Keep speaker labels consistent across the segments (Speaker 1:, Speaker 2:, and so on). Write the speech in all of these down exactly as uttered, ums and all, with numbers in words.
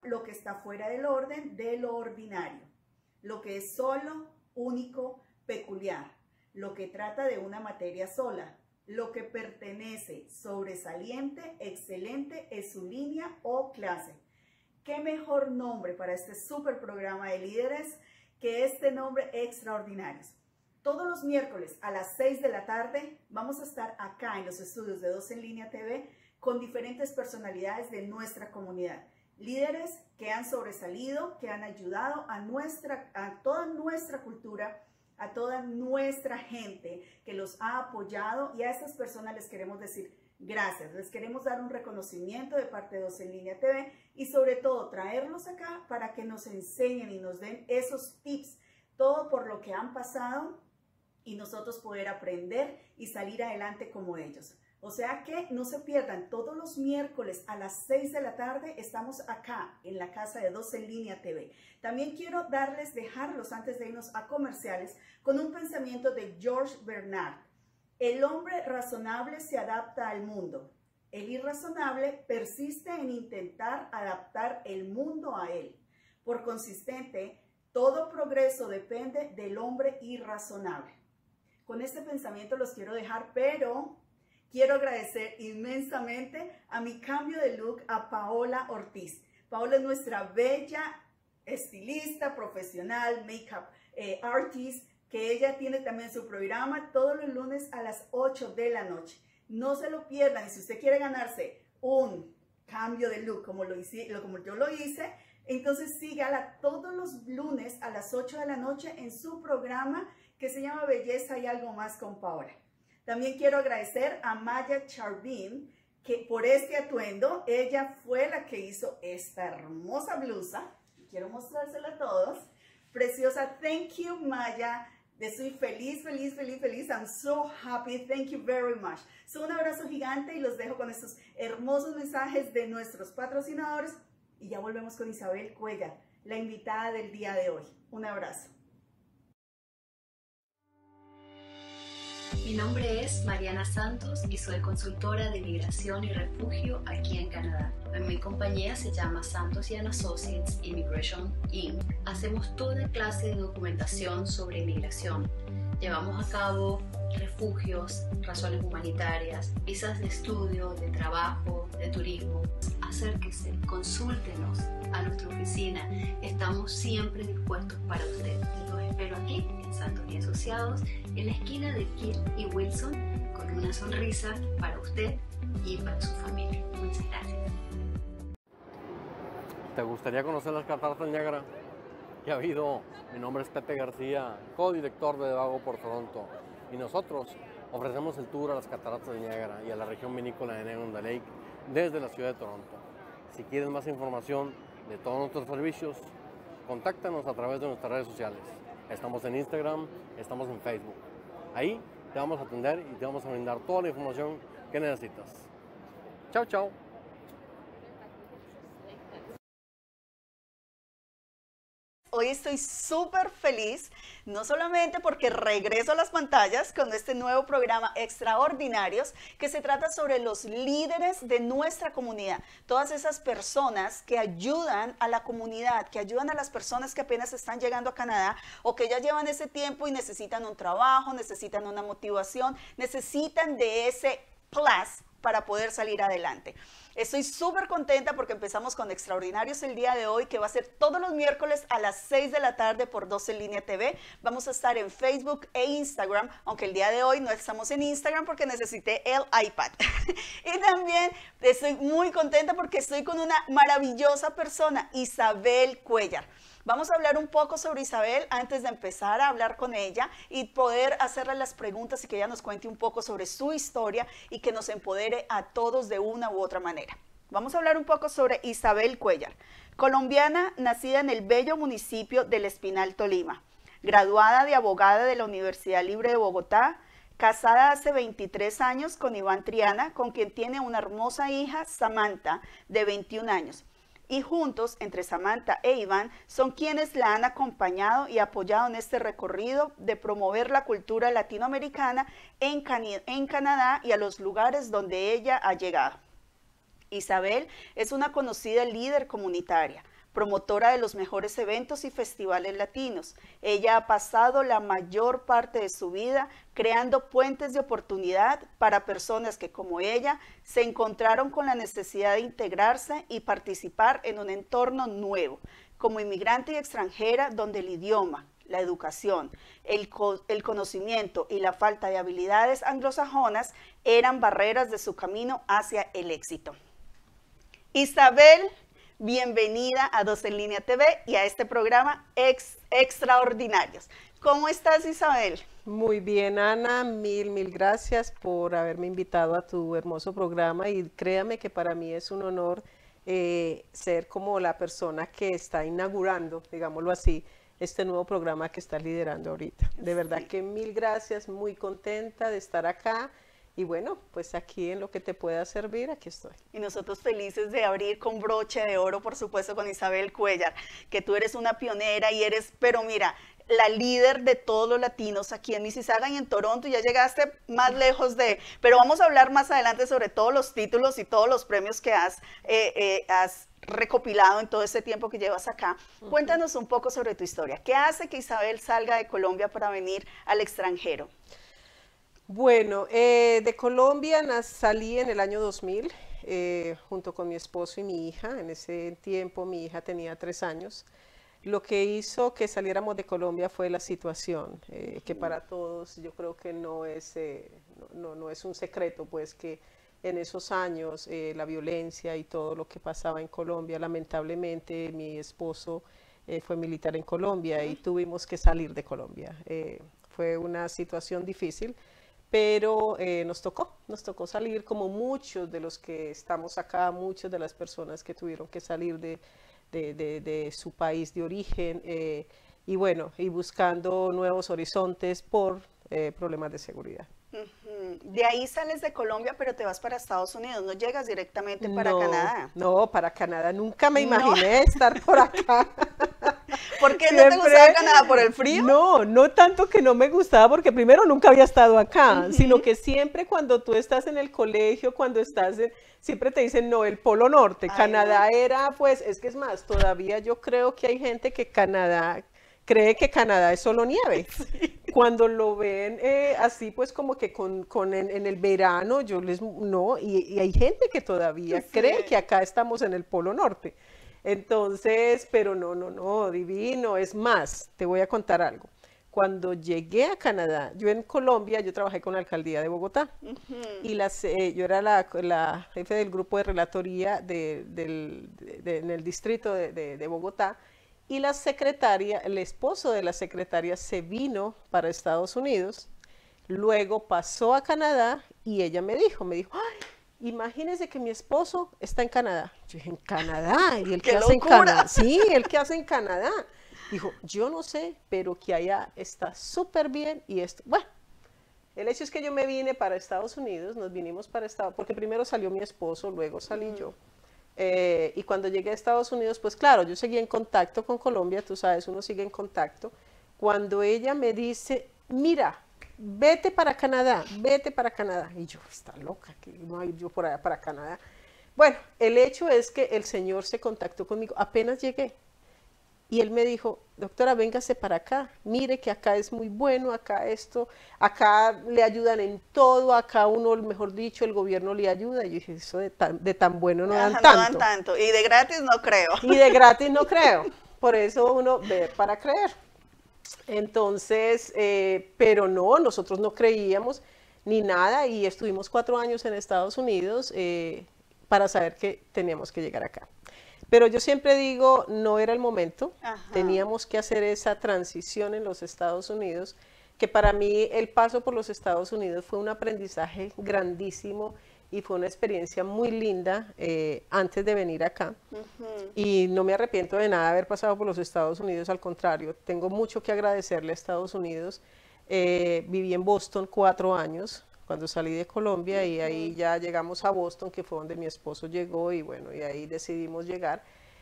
Speaker 1: lo que está fuera del orden, de lo ordinario, lo que es solo, único, peculiar, lo que trata de una materia sola, lo que pertenece, sobresaliente, excelente, es su línea o clase. ¿Qué mejor nombre para este súper programa de líderes que este nombre Extraordinarios? Todos los miércoles a las seis de la tarde vamos a estar acá en los estudios de doce en línea T V con diferentes personalidades de nuestra comunidad. Líderes que han sobresalido, que han ayudado a, nuestra, a toda nuestra cultura, a toda nuestra gente que los ha apoyado, y a estas personas les queremos decir gracias. Les queremos dar un reconocimiento de parte de doce en línea T V y sobre todo traerlos acá para que nos enseñen y nos den esos tips, todo por lo que han pasado y nosotros poder aprender y salir adelante como ellos. O sea que no se pierdan, todos los miércoles a las seis de la tarde estamos acá en la casa de doce en línea T V. También quiero darles, dejarlos antes de irnos a comerciales, con un pensamiento de George Bernard. El hombre razonable se adapta al mundo. El irrazonable persiste en intentar adaptar el mundo a él. Por consistente, todo progreso depende del hombre irrazonable. Con este pensamiento los quiero dejar, pero quiero agradecer inmensamente a mi cambio de look a Paola Ortiz. Paola es nuestra bella estilista, profesional, make-up eh, artist, que ella tiene también su programa todos los lunes a las ocho de la noche. No se lo pierdan. Y si usted quiere ganarse un cambio de look como, lo hice, como yo lo hice, entonces sígala todos los lunes a las ocho de la noche en su programa que se llama Belleza y Algo Más con Paola. También quiero agradecer a Maya Charbin que por este atuendo. Ella fue la que hizo esta hermosa blusa. Quiero mostrársela a todos. Preciosa. Thank you, Maya. Estoy feliz, feliz, feliz, feliz. I'm so happy. Thank you very much. So, un abrazo gigante y los dejo con estos hermosos mensajes de nuestros patrocinadores. Y ya volvemos con Isabel Cuellar, la invitada del día de hoy. Un abrazo.
Speaker 2: Mi nombre es Mariana Santos y soy consultora de migración y refugio aquí en Canadá. Mi compañía se llama Santos and Associates Immigration incorporated. Hacemos toda clase de documentación sobre inmigración. Llevamos a cabo refugios, razones humanitarias, visas de estudio, de trabajo, de turismo. Acérquese, consúltenos a nuestra oficina. Estamos siempre dispuestos para usted. Los espero aquí en Santos y Asociados, en la esquina de Kill y Wilson, con una sonrisa para usted y para su familia. Muchas gracias.
Speaker 3: ¿Te gustaría conocer las cataratas Niágara? ¿Qué ha habido? Mi nombre es Pepe García, codirector de Vago por Toronto, y nosotros ofrecemos el tour a las cataratas de Niágara y a la región vinícola de Niagara on the Lake desde la ciudad de Toronto. Si quieres más información de todos nuestros servicios, contáctanos a través de nuestras redes sociales. Estamos en Instagram, estamos en Facebook. Ahí te vamos a atender y te vamos a brindar toda la información que necesitas. Chao, chao.
Speaker 1: Hoy estoy súper feliz, no solamente porque regreso a las pantallas con este nuevo programa Extraordinarios, que se trata sobre los líderes de nuestra comunidad, todas esas personas que ayudan a la comunidad, que ayudan a las personas que apenas están llegando a Canadá o que ya llevan ese tiempo y necesitan un trabajo, necesitan una motivación, necesitan de ese plus para poder salir adelante. Estoy súper contenta porque empezamos con Extraordinarios el día de hoy, que va a ser todos los miércoles a las seis de la tarde por doce en línea T V. Vamos a estar en Facebook e Instagram, aunque el día de hoy no estamos en Instagram porque necesité el iPad. Y también estoy muy contenta porque estoy con una maravillosa persona, Isabel Cuellar. Vamos a hablar un poco sobre Isabel antes de empezar a hablar con ella y poder hacerle las preguntas y que ella nos cuente un poco sobre su historia y que nos empodere a todos de una u otra manera. Vamos a hablar un poco sobre Isabel Cuellar, colombiana, nacida en el bello municipio del Espinal, Tolima, graduada de abogada de la Universidad Libre de Bogotá, casada hace veintitrés años con Iván Triana, con quien tiene una hermosa hija, Samantha, de veintiún años. Y juntos, entre Samantha e Iván, son quienes la han acompañado y apoyado en este recorrido de promover la cultura latinoamericana en, Can en Canadá y a los lugares donde ella ha llegado. Isabel es una conocida líder comunitaria, promotora de los mejores eventos y festivales latinos. Ella ha pasado la mayor parte de su vida creando puentes de oportunidad para personas que, como ella, se encontraron con la necesidad de integrarse y participar en un entorno nuevo, como inmigrante y extranjera, donde el idioma, la educación, el, co el conocimiento y la falta de habilidades anglosajonas eran barreras de su camino hacia el éxito. Isabel, bienvenida a Dos en Línea T V y a este programa Ex Extraordinarios. ¿Cómo estás, Isabel?
Speaker 4: Muy bien, Ana, mil, mil gracias por haberme invitado a tu hermoso programa y créame que para mí es un honor eh, ser como la persona que está inaugurando, digámoslo así, este nuevo programa que estás liderando ahorita. De verdad que mil gracias, muy contenta de estar acá y bueno, pues aquí en lo que te pueda servir, aquí estoy.
Speaker 1: Y nosotros felices de abrir con broche de oro, por supuesto, con Isabel Cuellar, que tú eres una pionera y eres, pero mira, la líder de todos los latinos aquí en Mississauga y en Toronto, y ya llegaste más lejos de, pero vamos a hablar más adelante sobre todos los títulos y todos los premios que has, eh, eh, has recopilado en todo este tiempo que llevas acá. Uh-huh. Cuéntanos un poco sobre tu historia. ¿Qué hace que Isabel salga de Colombia para venir al extranjero?
Speaker 4: Bueno, eh, de Colombia salí en el año dos mil, eh, junto con mi esposo y mi hija. En ese tiempo mi hija tenía tres años. Lo que hizo que saliéramos de Colombia fue la situación, eh, que para todos yo creo que no es, eh, no, no es un secreto, pues que en esos años eh, la violencia y todo lo que pasaba en Colombia, lamentablemente mi esposo eh, fue militar en Colombia y tuvimos que salir de Colombia. Eh, fue una situación difícil, pero eh, nos tocó, nos tocó salir como muchos de los que estamos acá, muchas de las personas que tuvieron que salir de De, de, de su país de origen eh, y bueno, y buscando nuevos horizontes por eh, problemas de seguridad.
Speaker 1: Uh-huh. De ahí sales de Colombia, pero te vas para Estados Unidos, no llegas directamente para
Speaker 4: no,
Speaker 1: Canadá.
Speaker 4: No, para Canadá, nunca me imaginé no. estar por acá.
Speaker 1: ¿Por qué Siempre, no te gustaba Canadá? ¿Por el frío?
Speaker 4: No, no tanto que no me gustaba, porque primero nunca había estado acá, uh-huh. sino que siempre cuando tú estás en el colegio, cuando estás en, siempre te dicen, no, el Polo Norte, Ay, Canadá no. era, pues, es que es más, todavía yo creo que hay gente que Canadá, cree que Canadá es solo nieve. Sí. Cuando lo ven eh, así, pues como que con, con en, en el verano, yo les, no, y, y hay gente que todavía sí. cree que acá estamos en el Polo Norte. Entonces, pero no, no, no, divino. Es más, te voy a contar algo. Cuando llegué a Canadá, yo en Colombia, yo trabajé con la alcaldía de Bogotá. Uh-huh. Y las, eh, yo era la, la jefe del grupo de relatoría de, del, de, de, en el distrito de, de, de Bogotá. Y la secretaria, el esposo de la secretaria se vino para Estados Unidos, luego pasó a Canadá y ella me dijo, me dijo, ¡ay! Imagínese que mi esposo está en Canadá. Yo dije, ¿en Canadá? ¿Y el qué hace en Canadá? Sí, ¿el qué hace en Canadá? Dijo, yo no sé, pero que allá está súper bien y esto. Bueno, el hecho es que yo me vine para Estados Unidos, nos vinimos para Estados Unidos, porque primero salió mi esposo, luego salí mm. yo. Eh, y cuando llegué a Estados Unidos, pues claro, yo seguía en contacto con Colombia, tú sabes, uno sigue en contacto. Cuando ella me dice, mira, vete para Canadá, vete para Canadá. Y yo, está loca, que no hay yo por allá para Canadá. Bueno, el hecho es que el señor se contactó conmigo, apenas llegué. Y él me dijo, doctora, véngase para acá, mire que acá es muy bueno, acá esto, acá le ayudan en todo, acá uno, mejor dicho, el gobierno le ayuda. Y yo dije, eso de tan, de tan bueno no dan
Speaker 1: Ajá,
Speaker 4: tanto.
Speaker 1: No dan tanto, y de gratis no creo.
Speaker 4: Y de gratis no creo, por eso uno ve para creer. Entonces, eh, pero no, nosotros no creíamos ni nada y estuvimos cuatro años en Estados Unidos eh, para saber que teníamos que llegar acá. Pero yo siempre digo, no era el momento, Ajá. teníamos que hacer esa transición en los Estados Unidos, que para mí el paso por los Estados Unidos fue un aprendizaje grandísimo y fue una experiencia muy linda eh, antes de venir acá. Uh-huh. Y no me arrepiento de nada haber pasado por los Estados Unidos, al contrario, tengo mucho que agradecerle a Estados Unidos. Eh, viví en Boston cuatro años, cuando salí de Colombia, y ahí ya llegamos a Boston, que fue donde mi esposo llegó, y bueno, y ahí decidimos llegar.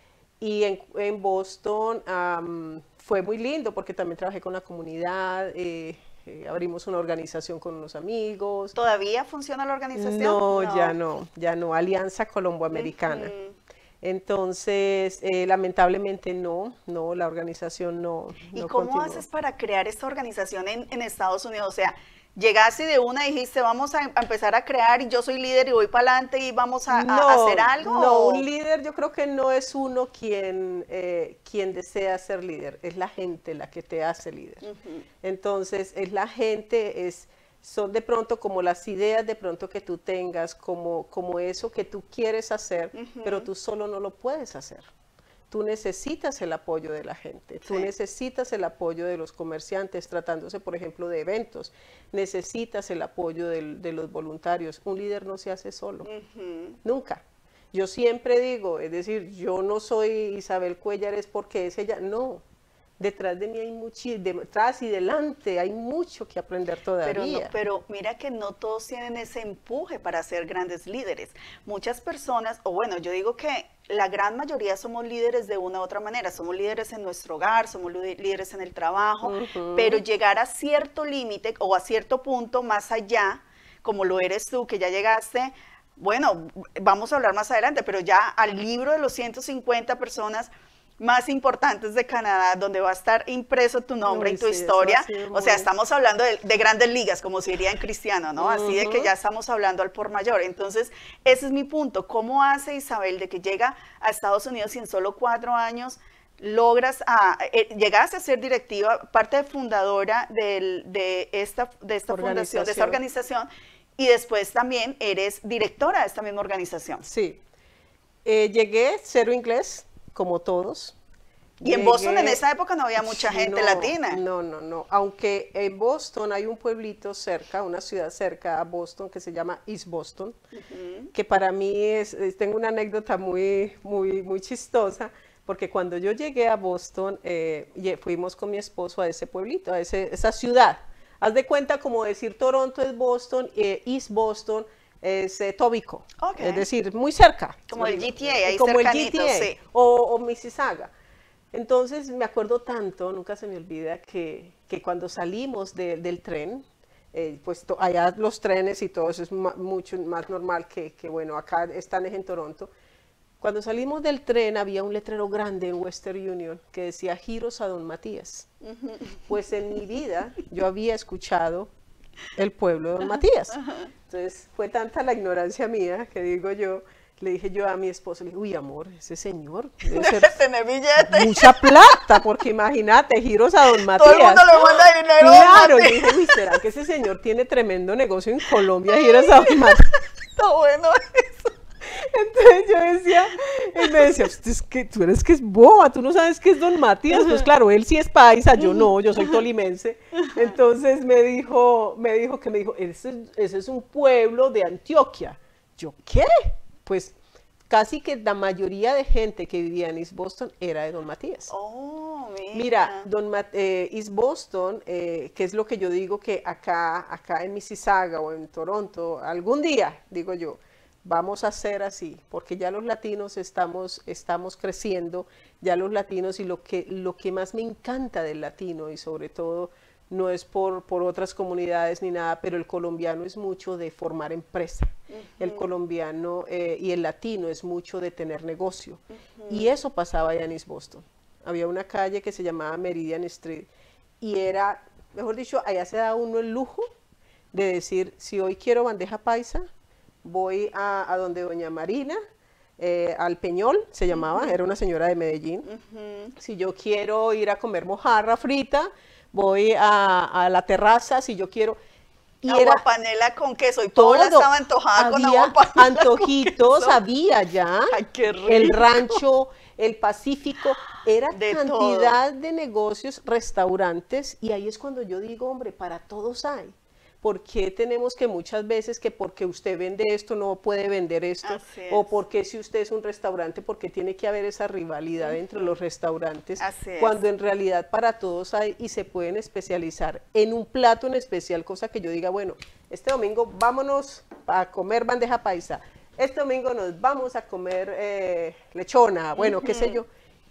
Speaker 4: Y en, en Boston um, fue muy lindo, porque también trabajé con la comunidad, eh, eh, abrimos una organización con unos amigos.
Speaker 1: ¿Todavía funciona la organización?
Speaker 4: No, no. ya no, ya no, Alianza Colomboamericana. Uh-huh. Entonces, eh, lamentablemente no, no, la organización no.
Speaker 1: ¿Y
Speaker 4: no
Speaker 1: cómo
Speaker 4: continuó.
Speaker 1: haces para crear esta organización en, en Estados Unidos? O sea, llegaste de una y dijiste, vamos a, a empezar a crear y yo soy líder y voy para adelante y vamos a,
Speaker 4: no,
Speaker 1: a hacer algo.
Speaker 4: No,
Speaker 1: ¿o?
Speaker 4: un líder yo creo que no es uno quien, eh, quien desea ser líder, es la gente la que te hace líder. Uh-huh. Entonces, es la gente, es... son de pronto como las ideas de pronto que tú tengas, como, como eso que tú quieres hacer, uh-huh. pero tú solo no lo puedes hacer. Tú necesitas el apoyo de la gente, tú sí. necesitas el apoyo de los comerciantes, tratándose, por ejemplo, de eventos, necesitas el apoyo de, de los voluntarios. Un líder no se hace solo, uh-huh. nunca. Yo siempre digo, es decir, yo no soy Isabel Cuéllar, es porque es ella, no. Detrás de mí hay mucho, detrás y delante hay mucho que aprender todavía.
Speaker 1: Pero, no, pero mira que no todos tienen ese empuje para ser grandes líderes. Muchas personas, o bueno, yo digo que la gran mayoría somos líderes de una u otra manera. Somos líderes en nuestro hogar, somos líderes en el trabajo, uh-huh. pero llegar a cierto límite o a cierto punto más allá, como lo eres tú, que ya llegaste, bueno, vamos a hablar más adelante, pero ya al libro de los ciento cincuenta personas más importantes de Canadá, donde va a estar impreso tu nombre Uy, y tu sí, historia, o sea, estamos hablando de, de grandes ligas, como se diría en cristiano, ¿no? Uh-huh. Así de que ya estamos hablando al por mayor. Entonces, ese es mi punto. ¿Cómo hace Isabel de que llega a Estados Unidos y en solo cuatro años logras, a, eh, llegaste a ser directiva, parte fundadora del, de esta, de esta fundación, de esta organización, y después también eres directora de esta misma organización?
Speaker 4: Sí. Eh, llegué cero inglés, como todos.
Speaker 1: Y en Llegué, Boston en esa época no había mucha gente
Speaker 4: no,
Speaker 1: latina.
Speaker 4: No, no, no. Aunque en Boston hay un pueblito cerca, una ciudad cerca a Boston que se llama East Boston, uh-huh. que para mí es, tengo una anécdota muy, muy, muy chistosa, porque cuando yo llegué a Boston, eh, fuimos con mi esposo a ese pueblito, a ese, esa ciudad. Haz de cuenta como decir Toronto es Boston, eh, East Boston es eh, Etobicoke, okay. es decir, muy cerca.
Speaker 1: Como el G T A, ahí
Speaker 4: como
Speaker 1: cercanito,
Speaker 4: el G T A,
Speaker 1: sí.
Speaker 4: o, o Mississauga. Entonces me acuerdo tanto, nunca se me olvida, que, que cuando salimos de, del tren, eh, pues to, allá los trenes y todo eso es ma, mucho más normal que, que, bueno, acá están en Toronto. Cuando salimos del tren había un letrero grande en Western Union que decía giros a Don Matías. Uh-huh. Pues en mi vida yo había escuchado el pueblo de Don Matías. Entonces fue tanta la ignorancia mía que digo yo, le dije yo a mi esposo, le dije, uy amor, ese señor debe ser
Speaker 1: tener billete.
Speaker 4: Mucha plata, porque imagínate, giros a Don Matías.
Speaker 1: Todo el mundo le manda dinero.
Speaker 4: Claro, yo dije, uy, ¿será que ese señor tiene tremendo negocio en Colombia, giros a Don Matías?
Speaker 1: Está bueno eso.
Speaker 4: Entonces yo decía, él me decía, es que tú eres que es boba, tú no sabes qué es Don Matías. Pues claro, él sí es paisa, yo no, yo soy tolimense. Entonces me dijo, me dijo que me dijo, ese, ese es un pueblo de Antioquia. ¿Yo qué? Pues casi que la mayoría de gente que vivía en East Boston era de Don Matías.
Speaker 1: Oh, mira.
Speaker 4: Mira, Don Mat eh, East Boston, eh, que es lo que yo digo que acá, acá en Mississauga o en Toronto, algún día, digo yo, vamos a hacer así, porque ya los latinos estamos, estamos creciendo, ya los latinos, y lo que, lo que más me encanta del latino, y sobre todo no es por, por otras comunidades ni nada, pero el colombiano es mucho de formar empresa, uh-huh. el colombiano eh, y el latino es mucho de tener negocio, uh-huh. y eso pasaba allá en East Boston. Había una calle que se llamaba Meridian Street, y era, mejor dicho, allá se da uno el lujo de decir, si hoy quiero bandeja paisa, voy a, a donde doña Marina, eh, al Peñol, se llamaba, uh-huh. era una señora de Medellín. Uh-huh. Si yo quiero ir a comer mojarra frita, voy a, a la terraza, si yo quiero...
Speaker 1: Y agua era panela con queso, y todo, toda estaba antojada con agua panela
Speaker 4: antojitos, había ya.
Speaker 1: Ay, qué rico.
Speaker 4: El rancho, el Pacífico, era
Speaker 1: de
Speaker 4: cantidad
Speaker 1: todo.
Speaker 4: de negocios, restaurantes, y ahí es cuando yo digo, hombre, para todos hay. ¿Por qué tenemos que muchas veces que porque usted vende esto no puede vender esto? O porque si usted es un restaurante, porque tiene que haber esa rivalidad uh-huh. entre los restaurantes,
Speaker 1: Así
Speaker 4: cuando
Speaker 1: es.
Speaker 4: en realidad para todos hay y se pueden especializar en un plato en especial, cosa que yo diga, bueno, este domingo vámonos a comer bandeja paisa, este domingo nos vamos a comer eh, lechona, bueno, uh-huh. qué sé yo.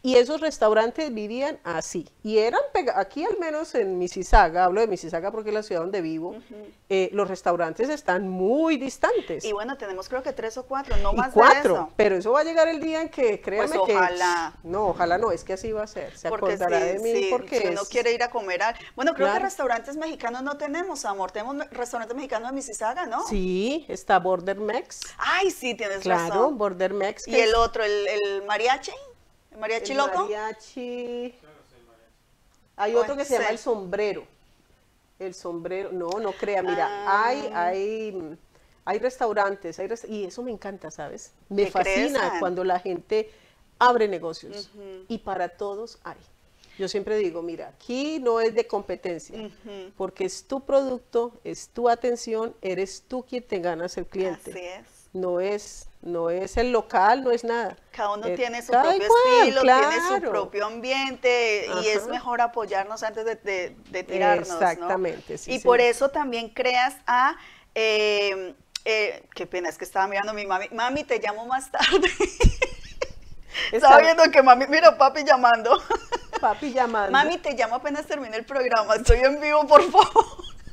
Speaker 4: Y esos restaurantes vivían así. Y eran, pega- aquí al menos en Mississauga, hablo de Mississauga porque es la ciudad donde vivo,
Speaker 1: Ujú.
Speaker 4: eh, los restaurantes están muy distantes.
Speaker 1: Y bueno, tenemos creo que tres o cuatro, no
Speaker 4: Y
Speaker 1: más
Speaker 4: cuatro,
Speaker 1: de eso.
Speaker 4: pero eso va a llegar el día en que, créame
Speaker 1: Pues
Speaker 4: que...
Speaker 1: ojalá.
Speaker 4: No, ojalá no, es que así va a ser. Se
Speaker 1: Porque
Speaker 4: acordará
Speaker 1: sí,
Speaker 4: de mí
Speaker 1: sí,
Speaker 4: porque
Speaker 1: si uno
Speaker 4: es-
Speaker 1: quiere ir a comer al... Bueno, creo que
Speaker 4: Claro.
Speaker 1: restaurantes mexicanos no tenemos, amor. Tenemos me- restaurantes mexicanos en Mississauga, ¿no?
Speaker 4: Sí, está Border Mex.
Speaker 1: Ay, sí, tienes
Speaker 4: Claro,
Speaker 1: razón.
Speaker 4: Border Mex.
Speaker 1: Y
Speaker 4: que
Speaker 1: el
Speaker 4: es
Speaker 1: otro, el, el mariachi, el mariachi
Speaker 4: el
Speaker 1: loco.
Speaker 4: mariachi. Hay
Speaker 1: Oh,
Speaker 4: otro que se llama
Speaker 1: sí.
Speaker 4: el sombrero. El sombrero, no, no crea, mira,
Speaker 1: Ah.
Speaker 4: hay, hay, hay restaurantes, hay rest- y eso me encanta, ¿sabes? Me
Speaker 1: Que
Speaker 4: fascina
Speaker 1: crezcan.
Speaker 4: cuando la gente abre negocios
Speaker 1: Ujú.
Speaker 4: y para todos hay. Yo siempre digo, mira, aquí no es de competencia,
Speaker 1: Ujú.
Speaker 4: porque es tu producto, es tu atención, eres tú quien te ganas el cliente.
Speaker 1: Así es.
Speaker 4: No es, no es el local, no es nada.
Speaker 1: Cada uno
Speaker 4: Eh,
Speaker 1: tiene su
Speaker 4: cada
Speaker 1: propio
Speaker 4: cual,
Speaker 1: estilo, tiene su
Speaker 4: claro.
Speaker 1: propio ambiente y es
Speaker 4: Ajá.
Speaker 1: mejor apoyarnos antes de, de- de tirarnos, ¿no?
Speaker 4: Exactamente, sí,
Speaker 1: Y
Speaker 4: sí.
Speaker 1: por eso también creas a... eh, eh, qué pena, es que estaba mirando a mi mami. Mami, te llamo más tarde. Estaba
Speaker 4: Está-
Speaker 1: viendo que mami, mira, papi llamando.
Speaker 4: Papi llamando.
Speaker 1: Mami, te llamo apenas termine el programa. Estoy en vivo, por favor.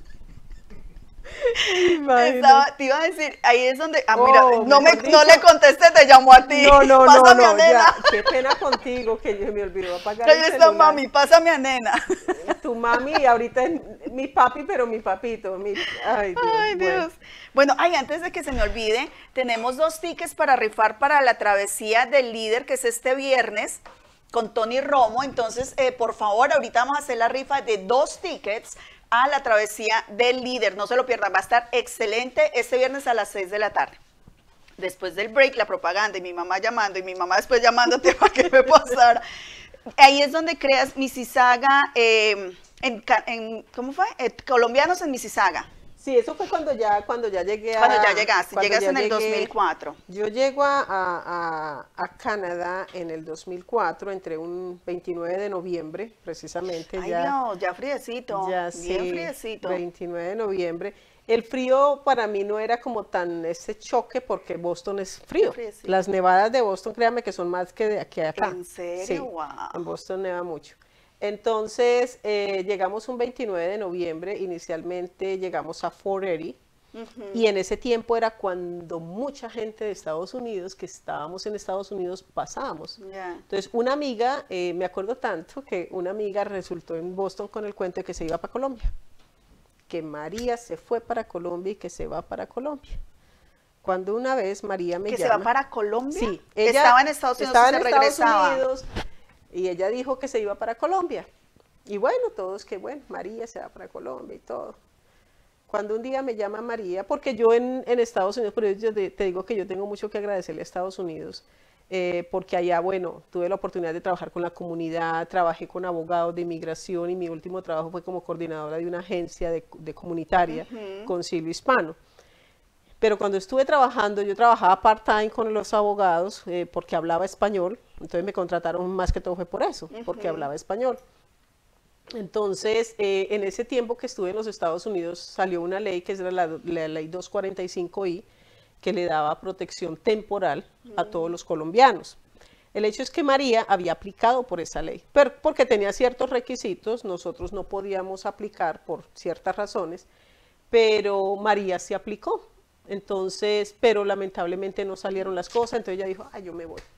Speaker 4: Imagínate.
Speaker 1: Estaba- te iba a decir, ahí es donde. Ah, mira,
Speaker 4: Oh,
Speaker 1: no, me,
Speaker 4: mejor
Speaker 1: no
Speaker 4: dicho-
Speaker 1: le contesté, te llamo a ti.
Speaker 4: No, no, no,
Speaker 1: Pásame
Speaker 4: no,
Speaker 1: a nena.
Speaker 4: ya, qué pena contigo que yo me olvidó apagar
Speaker 1: Ahí
Speaker 4: el
Speaker 1: está
Speaker 4: celular.
Speaker 1: mami, pásame a nena.
Speaker 4: Tu mami y ahorita es mi papi, pero mi papito. Mi, ay, Dios.
Speaker 1: Ay,
Speaker 4: bueno.
Speaker 1: Dios. Bueno, ay, antes de que se me olvide, tenemos dos tickets para rifar para la travesía del líder, que es este viernes, con Tony Romo. Entonces, eh, por favor, ahorita vamos a hacer la rifa de dos tickets a la travesía del líder. No se lo pierdan, va a estar excelente este viernes a las seis de la tarde. Después del break, la propaganda y mi mamá llamando y mi mamá después llamándote para que me pasara. Ahí es donde creas Mississauga, eh, en, ca- en- ¿cómo fue? Eh, colombianos en Mississauga.
Speaker 4: Sí, eso fue cuando ya, cuando ya llegué a...
Speaker 1: Cuando ya llegaste,
Speaker 4: cuando
Speaker 1: llegas
Speaker 4: ya
Speaker 1: en el
Speaker 4: llegué-
Speaker 1: dos mil cuatro.
Speaker 4: Yo llego a, a- a Canadá en el dos mil cuatro, entre un veintinueve de noviembre, precisamente.
Speaker 1: Ay,
Speaker 4: ya,
Speaker 1: Dios, ya friecito,
Speaker 4: ya
Speaker 1: bien
Speaker 4: sí,
Speaker 1: friecito.
Speaker 4: veintinueve de noviembre. El frío para mí no era como tan ese choque porque Boston es frío.
Speaker 1: Friecito.
Speaker 4: Las nevadas de Boston, créame que son más que de aquí a acá.
Speaker 1: ¿En serio?
Speaker 4: Sí,
Speaker 1: Wow.
Speaker 4: en Boston neva mucho. Entonces, eh, llegamos un veintinueve de noviembre, inicialmente llegamos a Fort Erie,
Speaker 1: Ujú.
Speaker 4: y en ese tiempo era cuando mucha gente de Estados Unidos, que estábamos en Estados Unidos, pasábamos.
Speaker 1: Ya.
Speaker 4: Entonces, una amiga, eh, me acuerdo tanto que una amiga resultó en Boston con el cuento de que se iba para Colombia, que María se fue para Colombia y que se va para Colombia. Cuando una vez María me
Speaker 1: ¿Que se
Speaker 4: llama...
Speaker 1: va para Colombia?
Speaker 4: Sí, ella
Speaker 1: Estaba en Estados Unidos
Speaker 4: estaba
Speaker 1: y se
Speaker 4: en Estados
Speaker 1: regresaba.
Speaker 4: Unidos, y ella dijo que se iba para Colombia. Y bueno, todos que bueno, María se va para Colombia y todo. Cuando un día me llama María, porque yo en, en Estados Unidos, por eso yo te, te digo que yo tengo mucho que agradecerle a Estados Unidos, eh, porque allá, bueno, tuve la oportunidad de trabajar con la comunidad, trabajé con abogados de inmigración y mi último trabajo fue como coordinadora de una agencia de, de comunitaria,
Speaker 1: Ujú.
Speaker 4: Concilio Hispano. Pero cuando estuve trabajando, yo trabajaba part-time con los abogados eh, porque hablaba español, entonces me contrataron más que todo fue por eso, porque
Speaker 1: Ujú.
Speaker 4: hablaba español. Entonces, eh, en ese tiempo que estuve en los Estados Unidos, salió una ley que es la, la ley doscientos cuarenta y cinco i, que le daba protección temporal a todos los colombianos. El hecho es que María había aplicado por esa ley, pero porque tenía ciertos requisitos, nosotros no podíamos aplicar por ciertas razones, pero María sí aplicó. Entonces, pero lamentablemente no salieron las cosas, entonces ella dijo, ay, yo me voy.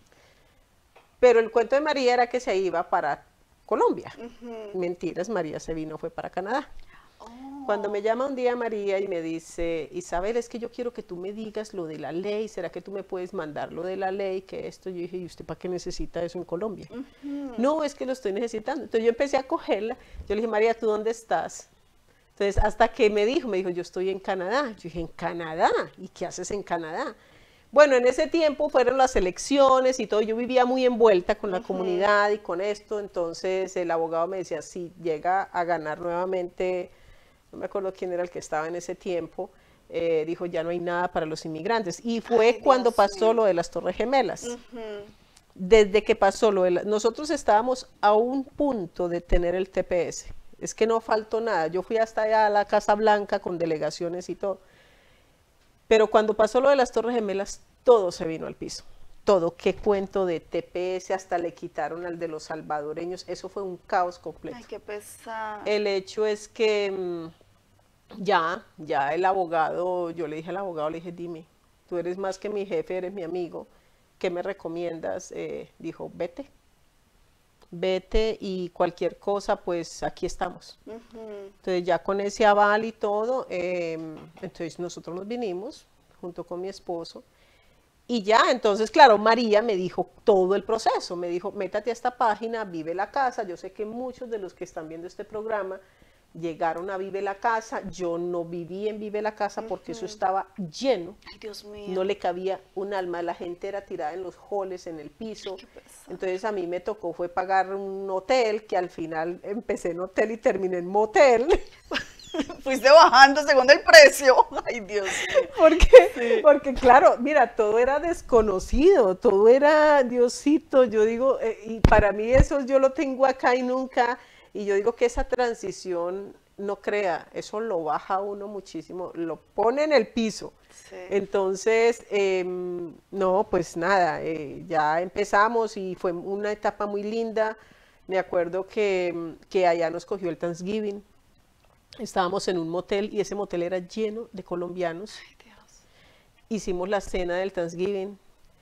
Speaker 4: Pero el cuento de María era que se iba para Colombia.
Speaker 1: Ujú.
Speaker 4: Mentiras, María se vino, fue para Canadá.
Speaker 1: Oh.
Speaker 4: Cuando me llama un día María y me dice, Isabel, es que yo quiero que tú me digas lo de la ley, ¿será que tú me puedes mandar lo de la ley? Que esto, yo dije, ¿y usted para qué necesita eso en Colombia?
Speaker 1: Ujú.
Speaker 4: No, es que lo estoy necesitando. Entonces yo empecé a cogerla, yo le dije, María, ¿tú dónde estás? Entonces, hasta que me dijo, me dijo, yo estoy en Canadá. Yo dije, ¿en Canadá? ¿Y qué haces en Canadá? Bueno, en ese tiempo fueron las elecciones y todo, yo vivía muy envuelta con la
Speaker 1: Ujú.
Speaker 4: comunidad y con esto, entonces el abogado me decía, si llega a ganar nuevamente, no me acuerdo quién era el que estaba en ese tiempo, eh, dijo, ya no hay nada para los inmigrantes. Y fue
Speaker 1: Ay,
Speaker 4: cuando
Speaker 1: Dios
Speaker 4: pasó
Speaker 1: mío.
Speaker 4: lo de las Torres Gemelas.
Speaker 1: Ujú.
Speaker 4: Desde que pasó lo de la- nosotros estábamos a un punto de tener el T P S. Es que no faltó nada. Yo fui hasta allá a la Casa Blanca con delegaciones y todo. Pero cuando pasó lo de las Torres Gemelas, todo se vino al piso. todo, qué cuento de T P S, hasta le quitaron al de los salvadoreños, eso fue un caos completo.
Speaker 1: Ay, qué pesado.
Speaker 4: El hecho es que mmm, ya, ya el abogado, yo le dije al abogado, le dije, dime, tú eres más que mi jefe, eres mi amigo, ¿qué me recomiendas? Eh, dijo, vete, vete y cualquier cosa, pues aquí estamos. Uh-huh. Entonces ya con ese aval y todo, eh, entonces nosotros nos vinimos junto con mi esposo y ya, entonces claro, María me dijo todo el proceso, me dijo, métate a esta página, Vive la Casa, yo sé que muchos de los que están viendo este programa llegaron a Vive la Casa, yo no viví en Vive la Casa porque uh-huh. eso estaba lleno.
Speaker 1: Ay, Dios mío.
Speaker 4: No le cabía un alma, la gente era tirada en los halls, en el piso. Ay, entonces a mí me tocó fue pagar un hotel, que al final empecé en hotel y terminé en motel.
Speaker 1: Fuiste bajando según el precio. Ay, Dios mío.
Speaker 4: Porque, sí. porque claro, mira, todo era desconocido, todo era Diosito, yo digo, eh, y para mí eso yo lo tengo acá y nunca... Y yo digo que esa transición, no crea, eso lo baja uno muchísimo, lo pone en el piso. Sí. Entonces, eh, no, pues nada, eh, ya empezamos y fue una etapa muy linda. Me acuerdo que, que allá nos cogió el Thanksgiving. Estábamos en un motel y ese motel era lleno de colombianos. Ay, Dios. Hicimos la cena del Thanksgiving.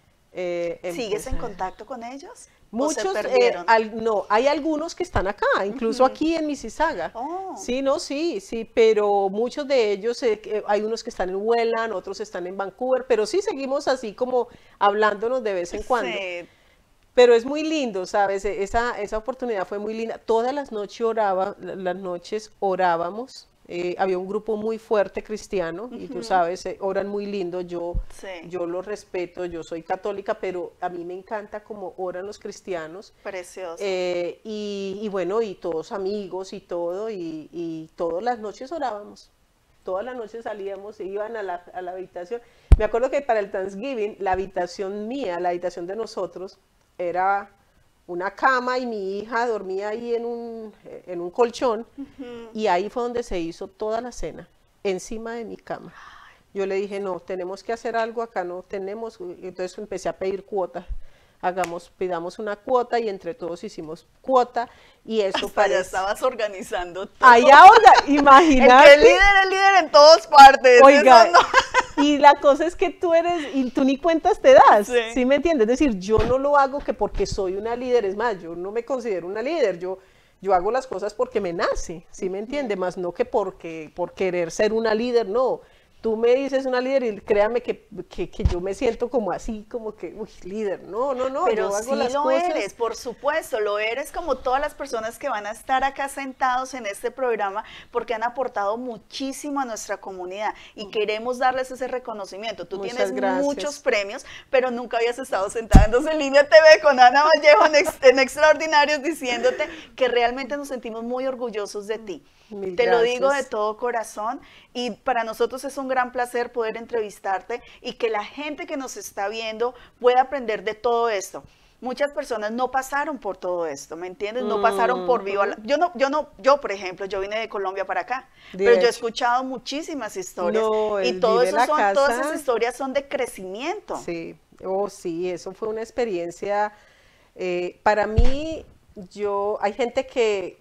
Speaker 1: Eh, ¿Sigues en contacto con ellos?
Speaker 4: Muchos, eh, al, no, hay algunos que están acá, incluso uh-huh. aquí en Mississauga. Oh. Sí, no, sí, sí, pero muchos de ellos, eh, hay unos que están en Welland, otros están en Vancouver, pero sí seguimos así como hablándonos de vez en cuando. Sí. Pero es muy lindo, ¿sabes? Esa, esa oportunidad fue muy linda. Todas las noches oraba, las noches orábamos. Eh, había un grupo muy fuerte cristiano, uh-huh. y tú sabes, eh, oran muy lindo, yo, sí. yo los respeto, yo soy católica, pero a mí me encanta cómo oran los cristianos.
Speaker 1: Precioso.
Speaker 4: Eh, y, y bueno, y todos amigos y todo, y, y todas las noches orábamos, todas las noches salíamos, iban a la, a la habitación. Me acuerdo que para el Thanksgiving, la habitación mía, la habitación de nosotros, era... una cama y mi hija dormía ahí en un, en un colchón uh-huh. y ahí fue donde se hizo toda la cena, encima de mi cama. Yo le dije, no, tenemos que hacer algo acá, no tenemos, entonces empecé a pedir cuotas, hagamos, pidamos una cuota y entre todos hicimos cuota y eso
Speaker 1: hasta parece... ya estabas organizando todo.
Speaker 4: Allá, orga... imagínate.
Speaker 1: El que es líder es líder en todas partes.
Speaker 4: Oiga, no... y la cosa es que tú eres, y tú ni cuentas te das, sí. ¿sí me entiendes? Es decir, yo no lo hago que porque soy una líder, es más, yo no me considero una líder, yo, yo hago las cosas porque me nace, ¿sí me entiendes? Más no que porque, por querer ser una líder, no. Tú me dices una líder y créame que, que, que yo me siento como así, como que, uy, líder, no, no, no.
Speaker 1: Pero
Speaker 4: yo hago
Speaker 1: sí
Speaker 4: las
Speaker 1: lo
Speaker 4: cosas...
Speaker 1: eres, por supuesto, lo eres como todas las personas que van a estar acá sentados en este programa porque han aportado muchísimo a nuestra comunidad y mm. queremos darles ese reconocimiento. Tú
Speaker 4: Muchas
Speaker 1: tienes
Speaker 4: gracias.
Speaker 1: muchos premios, pero nunca habías estado sentada en Dos en Línea T V con Ana Vallejo en, ex, en Extraordinarios diciéndote que realmente nos sentimos muy orgullosos de ti.
Speaker 4: Mil
Speaker 1: Te
Speaker 4: gracias.
Speaker 1: lo digo de todo corazón y para nosotros es un gran placer poder entrevistarte y que la gente que nos está viendo pueda aprender de todo esto. Muchas personas no pasaron por todo esto, ¿me entiendes? No pasaron por vivo. Yo no, yo no, yo por ejemplo, yo vine de Colombia para acá, de pero hecho. yo he escuchado muchísimas historias
Speaker 4: no,
Speaker 1: y todo eso son, casa, todas esas historias son de crecimiento.
Speaker 4: Sí, oh sí, eso fue una experiencia. Eh, para mí, yo, hay gente que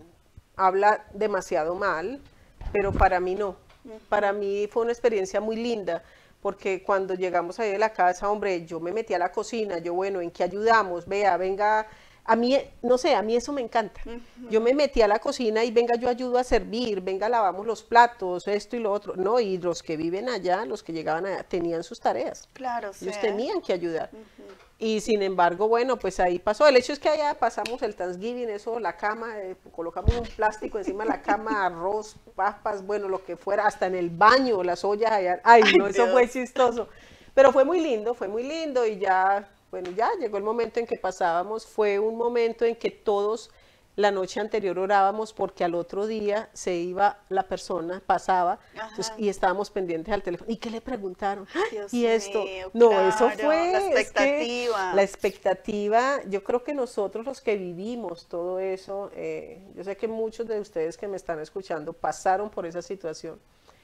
Speaker 4: habla demasiado mal, pero para mí no. Para mí fue una experiencia muy linda, porque cuando llegamos ahí de la casa, hombre, yo me metí a la cocina, yo, bueno, ¿en qué ayudamos? Vea, venga, a mí, no sé, a mí eso me encanta. Uh-huh. Yo me metí a la cocina y venga, yo ayudo a servir, venga, lavamos los platos, esto y lo otro. No, y los que viven allá, los que llegaban allá, tenían sus tareas.
Speaker 1: Claro, sí.
Speaker 4: Ellos tenían que ayudar. Uh-huh. Y sin embargo, bueno, pues ahí pasó. El hecho es que allá pasamos el Thanksgiving, eso, la cama, eh, colocamos un plástico encima de la cama, arroz, papas, bueno, lo que fuera, hasta en el baño, las ollas allá. Ay, no, Ay, eso Dios. Fue chistoso. Pero fue muy lindo, fue muy lindo y ya, bueno, ya llegó el momento en que pasábamos. Fue un momento en que todos la noche anterior orábamos porque al otro día se iba la persona, pasaba, entonces, y estábamos pendientes al teléfono. ¿Y qué le preguntaron?
Speaker 1: Dios
Speaker 4: y esto,
Speaker 1: mío,
Speaker 4: no,
Speaker 1: claro,
Speaker 4: eso fue
Speaker 1: la expectativa.
Speaker 4: Es que la expectativa, yo creo que nosotros los que vivimos todo eso, eh, yo sé que muchos de ustedes que me están escuchando pasaron por esa situación.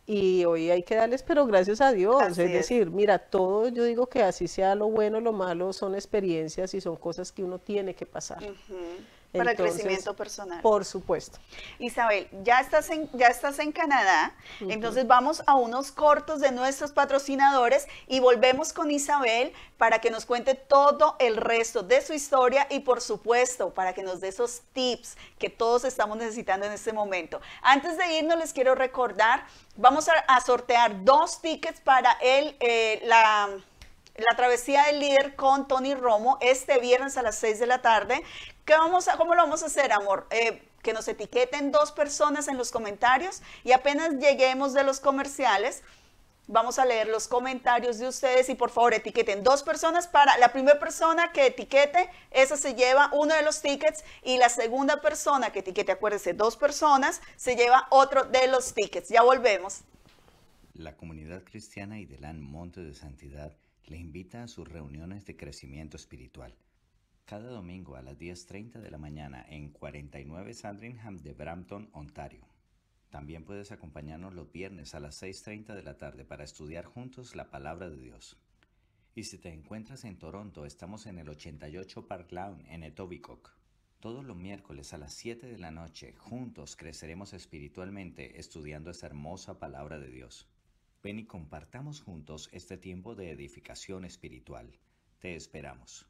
Speaker 4: y hoy hay que darles, pero gracias a Dios,
Speaker 1: Así
Speaker 4: es
Speaker 1: es.
Speaker 4: decir, mira, todo, yo digo que así sea lo bueno, lo malo, son experiencias y son cosas que uno tiene que pasar.
Speaker 1: Ujú. Para el
Speaker 4: Entonces,
Speaker 1: crecimiento personal.
Speaker 4: Por supuesto.
Speaker 1: Isabel, ya estás en, ya estás en Canadá, uh-huh. Entonces vamos a unos cortos de nuestros patrocinadores y volvemos con Isabel para que nos cuente todo el resto de su historia y por supuesto para que nos dé esos tips que todos estamos necesitando en este momento. Antes de irnos les quiero recordar, vamos a, a sortear dos tickets para el, eh, la... La travesía del líder con Tony Romo este viernes a las seis de la tarde. ¿Qué vamos a, ¿Cómo lo vamos a hacer, amor? Eh, que nos etiqueten dos personas en los comentarios y apenas lleguemos de los comerciales, vamos a leer los comentarios de ustedes y por favor etiqueten dos personas para la primera persona que etiquete, esa se lleva uno de los tickets y la segunda persona que etiquete, acuérdense, dos personas, se lleva otro de los tickets. Ya volvemos.
Speaker 5: La comunidad cristiana Idelán Monte de Santidad le invita a sus reuniones de crecimiento espiritual. Cada domingo a las diez treinta de la mañana en cuarenta y nueve Sandringham de Brampton, Ontario. También puedes acompañarnos los viernes a las seis treinta de la tarde para estudiar juntos la palabra de Dios. Y si te encuentras en Toronto, estamos en el ochenta y ocho Park Lawn en Etobicoke. Todos los miércoles a las siete de la noche, juntos creceremos espiritualmente estudiando esta hermosa palabra de Dios. Ven y compartamos juntos este tiempo de edificación espiritual. Te esperamos.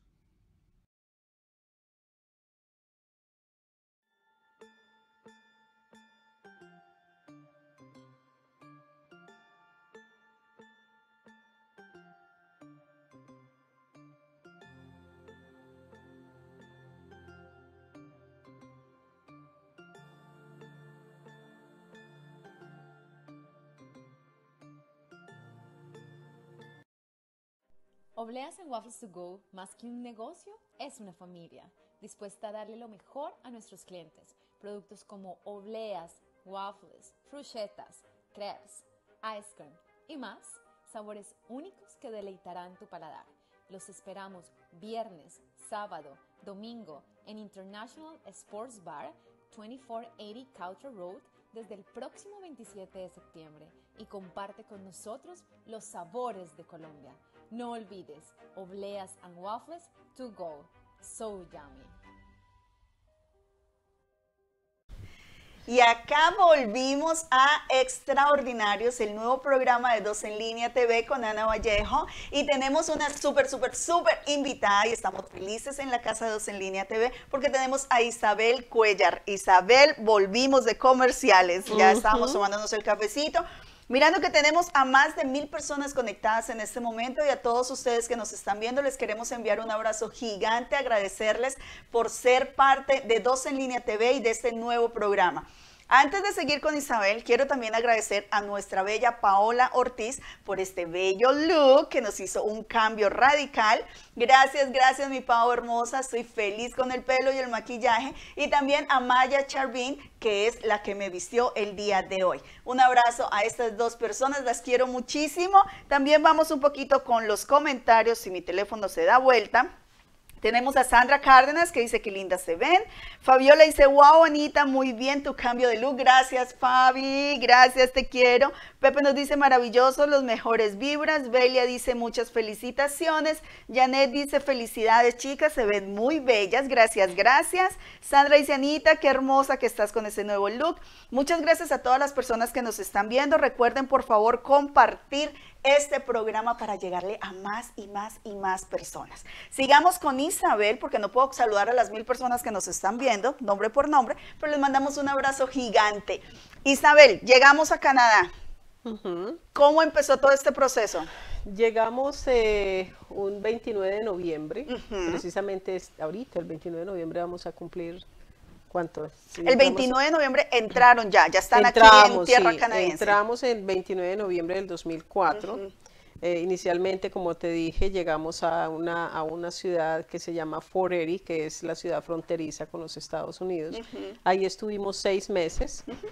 Speaker 6: Obleas and Waffles to Go, más que un negocio, es una familia, dispuesta a darle lo mejor a nuestros clientes. Productos como obleas, waffles, fruchetas, crepes, ice cream y más, sabores únicos que deleitarán tu paladar. Los esperamos viernes, sábado, domingo en International Sports Bar, veinticuatro ochenta Coucher Road, desde el próximo veintisiete de septiembre y comparte con nosotros los sabores de Colombia. No olvides, obleas and waffles to go. So yummy.
Speaker 1: Y acá volvimos a Extraordinarios, el nuevo programa de Dos en Línea T V con Ana Vallejo. Y tenemos una súper, súper, súper invitada y estamos felices en la casa de Dos en Línea T V porque tenemos a Isabel Cuellar. Isabel, volvimos de comerciales, ya uh-huh. Estábamos tomándonos el cafecito. Mirando que tenemos a más de mil personas conectadas en este momento y a todos ustedes que nos están viendo les queremos enviar un abrazo gigante, agradecerles por ser parte de Dos en Línea T V y de este nuevo programa. Antes de seguir con Isabel, quiero también agradecer a nuestra bella Paola Ortiz por este bello look que nos hizo un cambio radical. Gracias, gracias mi Pao hermosa, estoy feliz con el pelo y el maquillaje. Y también a Maya Charvin, que es la que me vistió el día de hoy. Un abrazo a estas dos personas, las quiero muchísimo. También vamos un poquito con los comentarios, si mi teléfono se da vuelta. Tenemos a Sandra Cárdenas que dice que linda se ven. Fabiola dice, wow, Anita, muy bien tu cambio de look. Gracias, Fabi. Gracias, te quiero. Pepe nos dice, maravilloso, los mejores vibras. Belia dice, muchas felicitaciones. Janet dice, felicidades, chicas, se ven muy bellas. Gracias, gracias. Sandra dice, Anita, qué hermosa que estás con ese nuevo look. Muchas gracias a todas las personas que nos están viendo. Recuerden, por favor, compartir este programa para llegarle a más y más y más personas. Sigamos con Isabel, porque no puedo saludar a las mil personas que nos están viendo, nombre por nombre, pero les mandamos un abrazo gigante. Isabel, llegamos a Canadá. Uh-huh. ¿Cómo empezó todo este proceso?
Speaker 4: Llegamos eh, un veintinueve de noviembre, uh-huh. Precisamente ahorita, el veintinueve de noviembre, vamos a cumplir... ¿Cuánto? Sí,
Speaker 1: el veintinueve de noviembre entraron ya, ya están
Speaker 4: entramos,
Speaker 1: aquí en tierra
Speaker 4: sí,
Speaker 1: canadiense.
Speaker 4: Entramos el veintinueve de noviembre del dos mil cuatro. Uh-huh. eh, inicialmente, como te dije, llegamos a una, a una ciudad que se llama Fort Erie, que es la ciudad fronteriza con los Estados Unidos. Uh-huh. Ahí estuvimos seis meses. Uh-huh.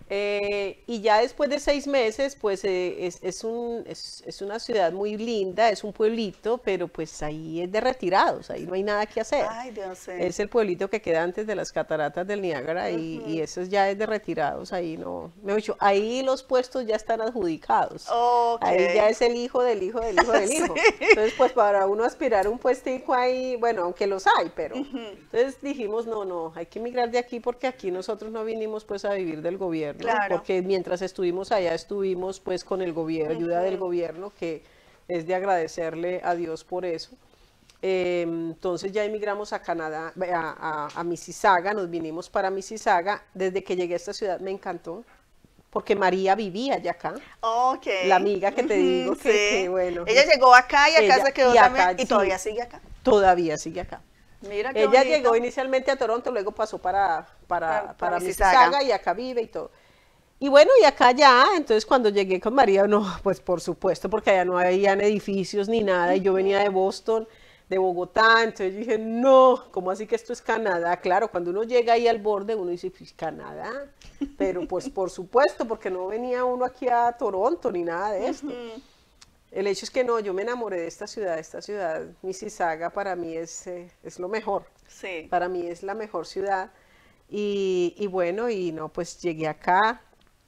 Speaker 4: Eh, y ya después de seis meses, pues eh, es, es, un, es, es una ciudad muy linda, es un pueblito, pero pues ahí es de retirados, ahí no hay nada que hacer.
Speaker 1: Ay, Dios sé.
Speaker 4: Es el pueblito que queda antes de las cataratas del Niágara y,
Speaker 1: Ujú.
Speaker 4: y eso ya es de retirados, ahí no, me he dicho, ahí los puestos ya están adjudicados.
Speaker 1: Ok.
Speaker 4: Ahí ya es el hijo del hijo del hijo del hijo. Entonces, pues para uno aspirar a un puestico ahí, bueno, aunque los hay, pero... Entonces dijimos, no, no, hay que emigrar de aquí porque aquí nosotros no vinimos pues a vivir del gobierno.
Speaker 1: Claro.
Speaker 4: Porque mientras estuvimos allá, estuvimos pues con el gobierno, ayuda del gobierno, que es de agradecerle a Dios por eso. Eh, entonces ya emigramos a Canadá, a, a, a Mississauga, nos vinimos para Mississauga. Desde que llegué a esta ciudad me encantó, porque María vivía allá acá.
Speaker 1: Ok.
Speaker 4: La amiga que te digo
Speaker 1: Ujú,
Speaker 4: que,
Speaker 1: sí.
Speaker 4: que, bueno.
Speaker 1: Ella llegó acá y acá
Speaker 4: ella-
Speaker 1: se quedó
Speaker 4: y acá,
Speaker 1: también. Y
Speaker 4: sí,
Speaker 1: todavía sigue acá.
Speaker 4: Todavía sigue acá.
Speaker 1: Mira qué
Speaker 4: Ella
Speaker 1: bonito.
Speaker 4: llegó inicialmente a Toronto, luego pasó para, para,
Speaker 1: Para-
Speaker 4: para,
Speaker 1: para
Speaker 4: Mississauga
Speaker 1: Mississauga.
Speaker 4: y acá vive y todo. Y bueno, y acá ya, entonces cuando llegué con María, no, pues por supuesto, porque allá no habían edificios ni nada, y yo venía de Boston, de Bogotá, entonces yo dije, no, ¿cómo así que esto es Canadá? Claro, cuando uno llega ahí al borde, uno dice, pues Canadá, pero pues por supuesto, porque no venía uno aquí a Toronto ni nada de esto. El hecho es que no, yo me enamoré de esta ciudad, esta ciudad, Mississauga, para mí es, eh, es lo mejor.
Speaker 1: Sí.
Speaker 4: Para mí es la mejor ciudad. Y, y bueno, y no, pues llegué acá.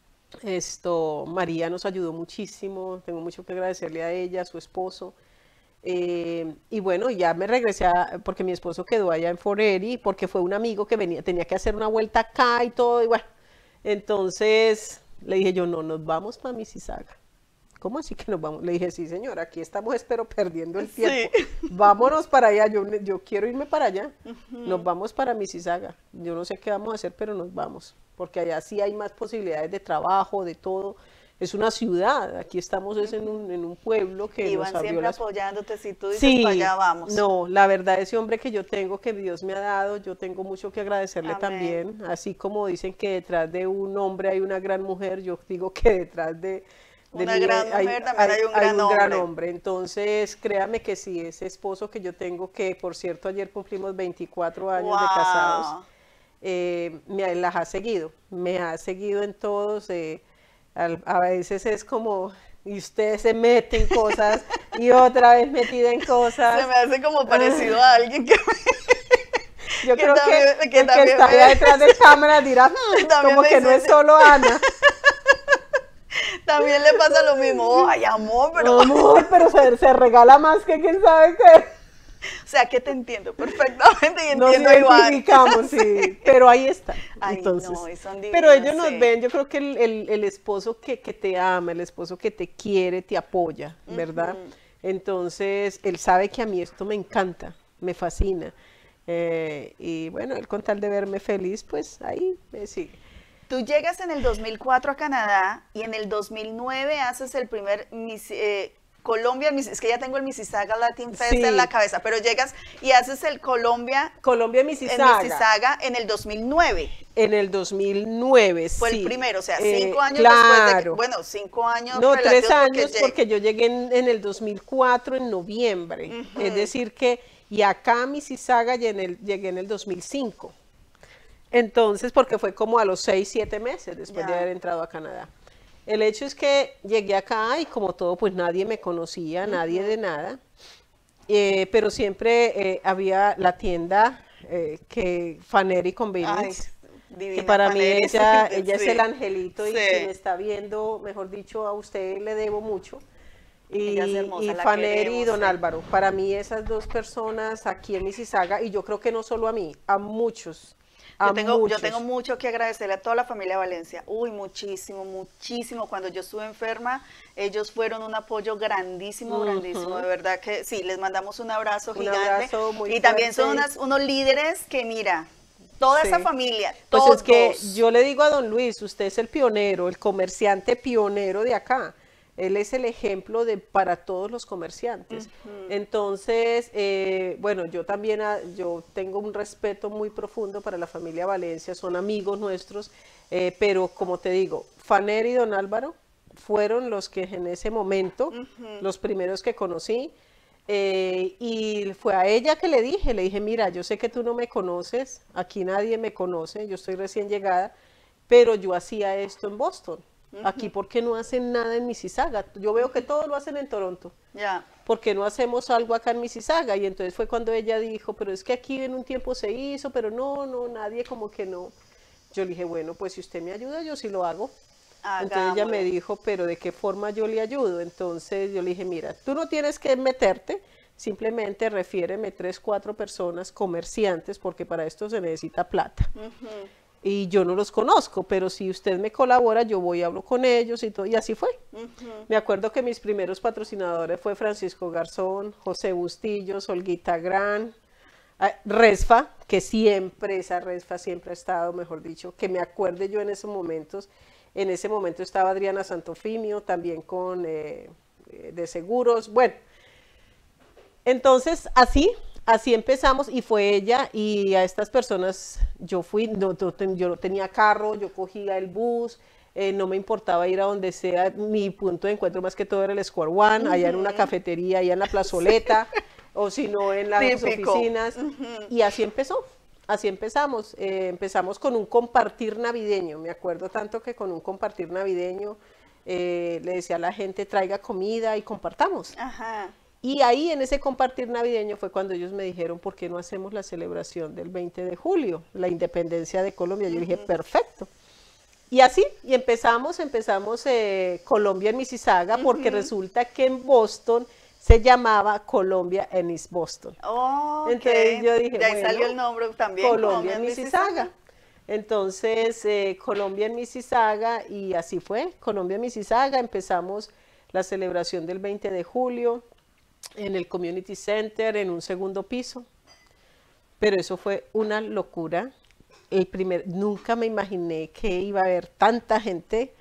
Speaker 4: Esto, María nos ayudó muchísimo. Tengo mucho que agradecerle a ella, a su esposo. Eh, y bueno, ya me regresé a- porque mi esposo quedó allá en Fort Erie, porque fue un amigo que venía, tenía que hacer una vuelta acá y todo. Y bueno, entonces le dije yo, no, nos vamos para Mississauga. ¿Cómo así que nos vamos? Le dije, sí, señora, aquí estamos, espero, perdiendo el tiempo. Vámonos para allá, yo, yo quiero irme para allá. Nos vamos para Mississauga. Yo no sé qué vamos a hacer, pero nos vamos. Porque allá sí hay más posibilidades de trabajo, de todo. Es una ciudad, aquí estamos es en, un, en un pueblo que
Speaker 1: Y
Speaker 4: nos
Speaker 1: van
Speaker 4: abrió
Speaker 1: siempre
Speaker 4: las...
Speaker 1: apoyándote. Si tú dices,
Speaker 4: Sí,
Speaker 1: para allá vamos.
Speaker 4: no, la verdad ese hombre que yo tengo, que Dios me ha dado, yo tengo mucho que agradecerle
Speaker 1: Amén.
Speaker 4: también. Así como dicen que detrás de un hombre hay una gran mujer, yo digo que detrás de... de
Speaker 1: Una
Speaker 4: mí
Speaker 1: gran mujer, también hay un gran hombre.
Speaker 4: hombre. Entonces, créame que sí, ese esposo que yo tengo, que por cierto ayer cumplimos veinticuatro años de
Speaker 1: Wow.
Speaker 4: casados, eh, me las ha seguido, me ha seguido en todos. eh, al- a veces es como, y usted se mete en cosas y otra vez metida en cosas.
Speaker 1: Se me hace como parecido a alguien que
Speaker 4: Yo
Speaker 1: que
Speaker 4: creo
Speaker 1: también-
Speaker 4: que,
Speaker 1: que
Speaker 4: el que
Speaker 1: también
Speaker 4: está
Speaker 1: me-
Speaker 4: allá detrás de cámara dirá, "Hmm,
Speaker 1: También
Speaker 4: como
Speaker 1: me
Speaker 4: que no
Speaker 1: dice-
Speaker 4: es solo Ana.
Speaker 1: también le pasa lo mismo. Ay, amor, pero...
Speaker 4: Amor, pero se, se regala más que quién sabe qué.
Speaker 1: O sea, que te entiendo perfectamente y
Speaker 4: Nos
Speaker 1: entiendo a Iván.
Speaker 4: identificamos, sí, pero ahí está.
Speaker 1: Ay,
Speaker 4: Entonces,
Speaker 1: no, y son
Speaker 4: pero
Speaker 1: divinos,
Speaker 4: ellos nos
Speaker 1: sí.
Speaker 4: ven, yo creo que el, el- el esposo que, que te ama, el esposo que te quiere, te apoya, ¿verdad? Entonces, él sabe que a mí esto me encanta, me fascina. Eh, y bueno, él con tal de verme feliz, pues ahí me sigue.
Speaker 1: Tú llegas en el dos mil cuatro a Canadá y en el dos mil nueve haces el primer Miss- eh, Colombia, Miss- es que ya tengo el Mississauga Latin Fest
Speaker 4: Sí.
Speaker 1: en la cabeza, pero llegas y haces el Colombia
Speaker 4: Colombia,
Speaker 1: en
Speaker 4: Mississauga,
Speaker 1: Mississauga en el dos mil nueve.
Speaker 4: en el dos mil nueve,
Speaker 1: Fue
Speaker 4: sí.
Speaker 1: el primero, o sea,
Speaker 4: Eh,
Speaker 1: cinco años después de que,
Speaker 4: claro.
Speaker 1: bueno, cinco años
Speaker 4: No, tres
Speaker 1: relativos
Speaker 4: años
Speaker 1: llegué.
Speaker 4: porque yo llegué en, en el dos mil cuatro, en noviembre. Es decir que, y acá a Mississauga llegué en el, llegué en el dos mil cinco. Entonces, porque fue como a los seis, siete meses después de
Speaker 1: Ya.
Speaker 4: haber entrado a Canadá. El hecho es que llegué acá y como todo, pues nadie me conocía, nadie de nada. Eh, pero siempre eh, había la tienda eh, que Faneri
Speaker 1: Ay,
Speaker 4: Convenience.
Speaker 1: divina
Speaker 4: Que para mí
Speaker 1: Faneri,
Speaker 4: ella,
Speaker 1: sí,
Speaker 4: ella es
Speaker 1: sí.
Speaker 4: el angelito y
Speaker 1: Sí.
Speaker 4: quien está viendo, mejor dicho, a usted le debo mucho. Y,
Speaker 1: Ella es hermosa,
Speaker 4: y
Speaker 1: la
Speaker 4: Faneri y
Speaker 1: queremos,
Speaker 4: Don
Speaker 1: sí.
Speaker 4: Álvaro, para mí esas dos personas aquí en Mississauga, y yo creo que no solo a mí, a muchos, a
Speaker 1: Yo tengo, yo
Speaker 4: muchos.
Speaker 1: tengo mucho que agradecerle a toda la familia Valencia. Uy, muchísimo, muchísimo. Cuando yo estuve enferma, ellos fueron un apoyo grandísimo,
Speaker 4: Ujú.
Speaker 1: grandísimo. De verdad que sí, les mandamos un abrazo
Speaker 4: Un
Speaker 1: gigante.
Speaker 4: abrazo muy
Speaker 1: y también son
Speaker 4: fuerte.
Speaker 1: unas- unos líderes que, mira, toda
Speaker 4: Sí.
Speaker 1: esa familia,
Speaker 4: Pues
Speaker 1: todos.
Speaker 4: es que yo le digo a don Luis, usted es el pionero, el comerciante pionero de acá. Él es el ejemplo de para todos los comerciantes. Entonces, eh, bueno, yo también ah, yo tengo un respeto muy profundo para la familia Valencia, son amigos nuestros, eh, pero como te digo, Faneri y Don Álvaro fueron los que en ese momento, los primeros que conocí, eh, y fue a ella que le dije, le dije, mira, yo sé que tú no me conoces, aquí nadie me conoce, yo estoy recién llegada, pero yo hacía esto en Boston. Uh-huh. Aquí, ¿por qué no hacen nada en Mississauga? Yo veo que todo lo hacen en Toronto.
Speaker 1: Ya. Yeah.
Speaker 4: ¿Por qué no hacemos algo acá en Mississauga? Y entonces fue cuando ella dijo, pero es que aquí en un tiempo se hizo, pero no, no, nadie como que no. Yo le dije, bueno, pues si usted me ayuda, yo sí lo hago. Hagámoslo. Entonces ella me dijo, pero ¿de qué forma yo le ayudo? Entonces yo le dije, mira, tú no tienes que meterte, simplemente refiéreme tres, cuatro personas comerciantes, porque para esto se necesita plata. Uh-huh. Y yo no los conozco, pero si usted me colabora, yo voy y hablo con ellos y todo, y así fue. Uh-huh. Me acuerdo que mis primeros patrocinadores fue Francisco Garzón, José Bustillos, Olguita Gran, Resfa, que siempre, esa Resfa siempre ha estado, mejor dicho, que me acuerde yo en esos momentos. En ese momento estaba Adriana Santofimio, también con eh, de seguros, bueno. Entonces, así... Así empezamos y fue ella y a estas personas yo fui, no, yo no tenía carro, yo cogía el bus, eh, no me importaba ir a donde sea, mi punto de encuentro más que todo era el Square One, uh-huh. allá en una cafetería, allá en la plazoleta, o si no en las Típico. oficinas, uh-huh. y así empezó, así empezamos, eh, empezamos con un compartir navideño, me acuerdo tanto que con un compartir navideño eh, le decía a la gente traiga comida y compartamos. Ajá. Y ahí en ese compartir navideño fue cuando ellos me dijeron, ¿por qué no hacemos la celebración del veinte de julio, la independencia de Colombia? Yo uh-huh. dije, perfecto. Y así, y empezamos, empezamos eh, Colombia en Mississauga, uh-huh. porque resulta que en Boston se llamaba Colombia en East Boston.
Speaker 1: Oh,
Speaker 4: Entonces
Speaker 1: okay.
Speaker 4: yo dije,
Speaker 1: de ahí
Speaker 4: bueno,
Speaker 1: salió el nombre también.
Speaker 4: Colombia, Colombia en Mississauga. Mississauga. Entonces, eh, Colombia en Mississauga, y así fue, Colombia en Mississauga, empezamos la celebración del veinte de julio, en el Community Center, en un segundo piso, pero eso fue una locura. El primer, nunca me imaginé que iba a haber tanta gente.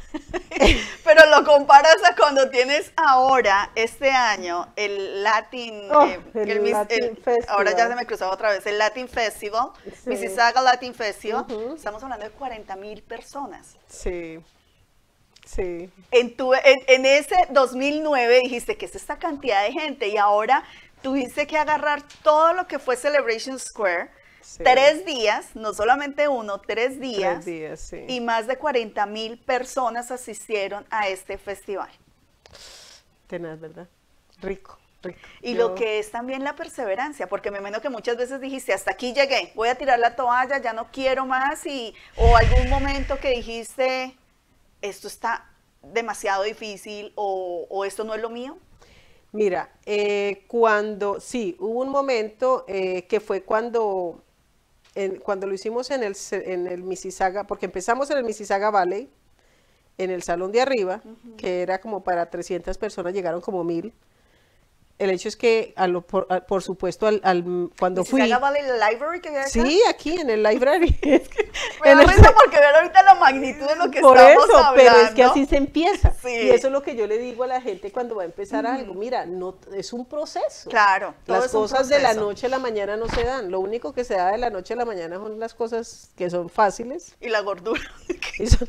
Speaker 1: Pero lo comparas a cuando tienes ahora, este año, el Latin,
Speaker 4: oh,
Speaker 1: eh,
Speaker 4: el
Speaker 1: el,
Speaker 4: Latin
Speaker 1: el,
Speaker 4: Festival.
Speaker 1: Ahora ya se me cruzaba otra vez, el Latin Festival, sí. Mississauga Latin Festival, uh-huh. estamos hablando de cuarenta mil personas.
Speaker 4: Sí. Sí.
Speaker 1: En, tu, en, en ese dos mil nueve dijiste que es esta cantidad de gente y ahora tuviste que agarrar todo lo que fue Celebration Square, sí. tres días, no solamente uno, tres días,
Speaker 4: tres días sí.
Speaker 1: y más de cuarenta mil personas asistieron a este festival.
Speaker 4: Tenaz, ¿verdad? Rico, rico.
Speaker 1: Y
Speaker 4: Yo...
Speaker 1: lo que es también la perseverancia, porque me imagino que muchas veces dijiste, hasta aquí llegué, voy a tirar la toalla, ya no quiero más, y o algún momento que dijiste... esto está demasiado difícil o, o esto no es lo mío?
Speaker 4: Mira, eh, cuando, sí, hubo un momento eh, que fue cuando, en, cuando lo hicimos en el, en el Mississauga, porque empezamos en el Mississauga Valley, en el salón de arriba, uh-huh. que era como para trescientas personas, llegaron como mil. El hecho es que, a lo, por, a, por supuesto, al, al, cuando fui...
Speaker 1: ¿Mississauga Valley Library que había acá?
Speaker 4: Sí, aquí en el library.
Speaker 1: Me da risa porque ver ahorita la magnitud de lo que
Speaker 4: por
Speaker 1: estamos
Speaker 4: eso,
Speaker 1: hablando.
Speaker 4: Pero es que así se empieza.
Speaker 1: Sí.
Speaker 4: Y eso es lo que yo le digo a la gente cuando va a empezar uh-huh. algo. Mira, no, es un proceso.
Speaker 1: Claro. Todo
Speaker 4: las
Speaker 1: es
Speaker 4: cosas de la noche a la mañana no se dan. Lo único que se da de la noche a la mañana son las cosas que son fáciles.
Speaker 1: Y la gordura.
Speaker 4: Y son...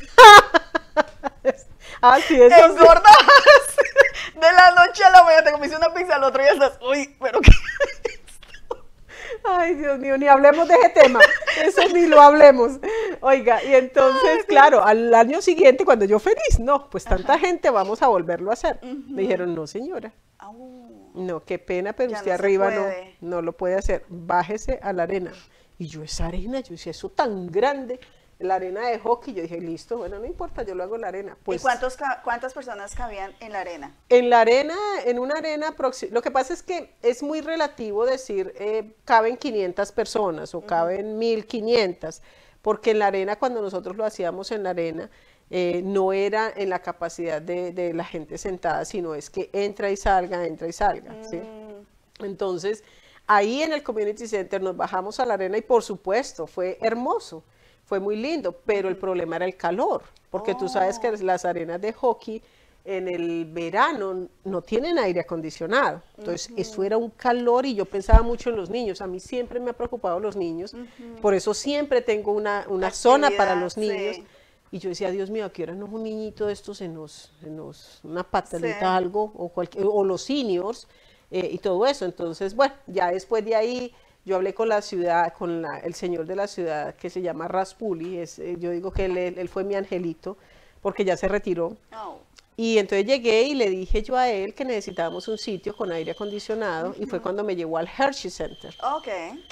Speaker 4: ah, sí, eso
Speaker 1: engordas sí. De la noche a la mañana, te comiste una pizza, al otro día estás, uy, pero qué es esto.
Speaker 4: Ay, Dios mío, ni hablemos de ese tema, eso ni lo hablemos. Oiga, y entonces, ay, claro, al año siguiente, cuando yo feliz, no, pues tanta Ajá. gente, vamos a volverlo a hacer. Uh-huh. Me dijeron, no señora, oh. no, qué pena, pero ya usted no arriba no, no lo puede hacer, bájese a la arena. Y yo, esa arena, yo decía, eso tan grande. La arena de hockey, yo dije, listo, bueno, no importa, yo lo hago en la arena. Pues,
Speaker 1: ¿y cuántos, cuántas personas cabían en la arena?
Speaker 4: En la arena, en una arena, lo que pasa es que es muy relativo decir, eh, caben quinientas personas o uh-huh. caben mil quinientas, porque en la arena, cuando nosotros lo hacíamos en la arena, eh, no era en la capacidad de, de la gente sentada, sino es que entra y salga, entra y salga, uh-huh. ¿sí? Entonces, ahí en el Community Center nos bajamos a la arena y por supuesto, fue hermoso. Fue muy lindo, pero el problema era el calor, porque oh. tú sabes que las arenas de hockey en el verano no tienen aire acondicionado, entonces uh-huh. eso era un calor y yo pensaba mucho en los niños, a mí siempre me ha preocupado los niños, uh-huh. por eso siempre tengo una, una zona para los niños, sí. y yo decía, Dios mío, ¿a qué hora no es un niñito de estos en los, en los una patalita sí. algo, o, cualquier, o los seniors, eh, y todo eso? Entonces, bueno, ya después de ahí, Yo hablé con la ciudad, con la, el señor de la ciudad que se llama Raspuli, es, eh, yo digo que él, él, él fue mi angelito, porque ya se retiró.
Speaker 1: Oh.
Speaker 4: Y entonces llegué y le dije yo a él que necesitábamos un sitio con aire acondicionado, uh-huh. y fue cuando me llevó al Hershey Center.
Speaker 1: Ok.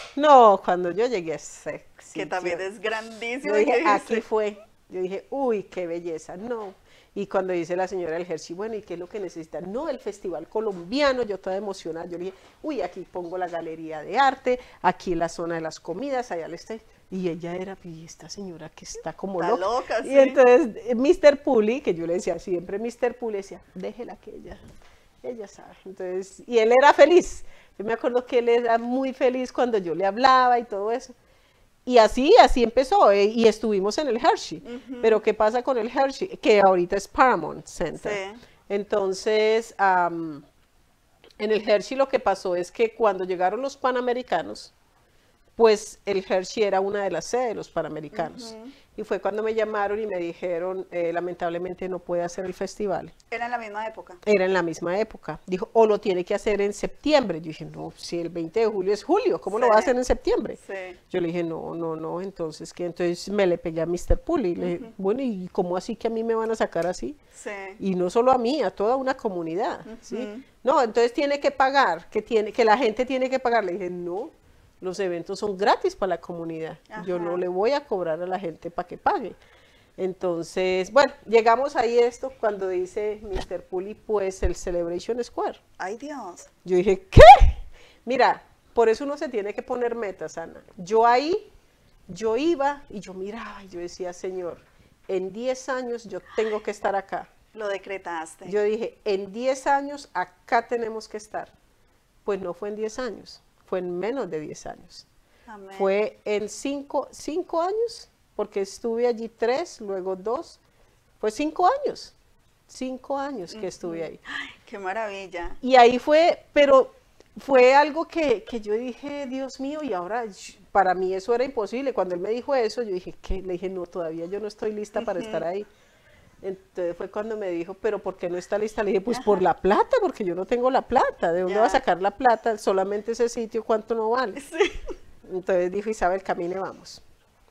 Speaker 4: No, cuando yo llegué a ese
Speaker 1: que también es grandísimo.
Speaker 4: Yo dije, aquí fue. Yo dije, uy, qué belleza. No. Y cuando dice la señora del Hershey, bueno, ¿y qué es lo que necesitan? No, el festival colombiano, yo toda emocionada. Yo le dije, uy, aquí pongo la galería de arte, aquí la zona de las comidas, allá le estoy. Y ella era, y esta señora que está como
Speaker 1: está
Speaker 4: loca.
Speaker 1: loca, sí.
Speaker 4: Y entonces mister Puli, que yo le decía siempre mister Puli, decía, déjela que ella, ella sabe. Entonces, y él era feliz. Yo me acuerdo que él era muy feliz cuando yo le hablaba y todo eso. Y así, así empezó, eh, y estuvimos en el Hershey. Uh-huh. Pero ¿qué pasa con el Hershey? Que ahorita es Paramount Center. Sí. Entonces, um, en el Hershey lo que pasó es que cuando llegaron los Panamericanos, pues el Hershey era una de las sedes de los Panamericanos. Uh-huh. Y fue cuando me llamaron y me dijeron, eh, lamentablemente no puede hacer el festival.
Speaker 1: ¿Era en la misma época?
Speaker 4: Era en la misma época. Dijo, o lo tiene que hacer en septiembre. Yo dije, no, si el veinte de julio es julio, ¿cómo sí. lo va a hacer en septiembre?
Speaker 1: Sí.
Speaker 4: Yo le dije, no, no, no, entonces, ¿qué? Entonces me le pegué a mister Puli. Le dije, uh-huh. bueno, ¿y cómo así que a mí me van a sacar así?
Speaker 1: Sí.
Speaker 4: Y no solo a mí, a toda una comunidad, uh-huh. ¿sí? No, entonces tiene que pagar, que, tiene, que la gente tiene que pagar. Le dije, no. Los eventos son gratis para la comunidad. Ajá. Yo no le voy a cobrar a la gente para que pague. Entonces, bueno, llegamos ahí esto cuando dice mister Puli, pues el Celebration Square.
Speaker 1: ¡Ay, Dios!
Speaker 4: Yo dije, ¿qué? Mira, por eso uno se tiene que poner metas, Ana. Yo ahí, yo iba y yo miraba y yo decía, Señor, en diez años yo tengo que estar acá.
Speaker 1: Lo decretaste.
Speaker 4: Yo dije, en diez años acá tenemos que estar. Pues no fue en diez años. Fue en menos de diez años.
Speaker 1: Amén.
Speaker 4: Fue en cinco, cinco años, porque estuve allí tres, luego dos. Fue cinco años. Cinco años que uh-huh. estuve ahí.
Speaker 1: Ay, ¡qué maravilla!
Speaker 4: Y ahí fue, pero fue algo que, que yo dije, Dios mío, y ahora para mí eso era imposible. Cuando él me dijo eso, yo dije, ¿qué? Le dije, no, todavía yo no estoy lista uh-huh. para estar ahí. Entonces fue cuando me dijo, pero ¿por qué no está lista? Le dije, pues Ajá. por la plata, porque yo no tengo la plata. ¿De dónde ya. va a sacar la plata? Solamente ese sitio, ¿cuánto no vale?
Speaker 1: Sí.
Speaker 4: Entonces dijo, Isabel, camine, vamos.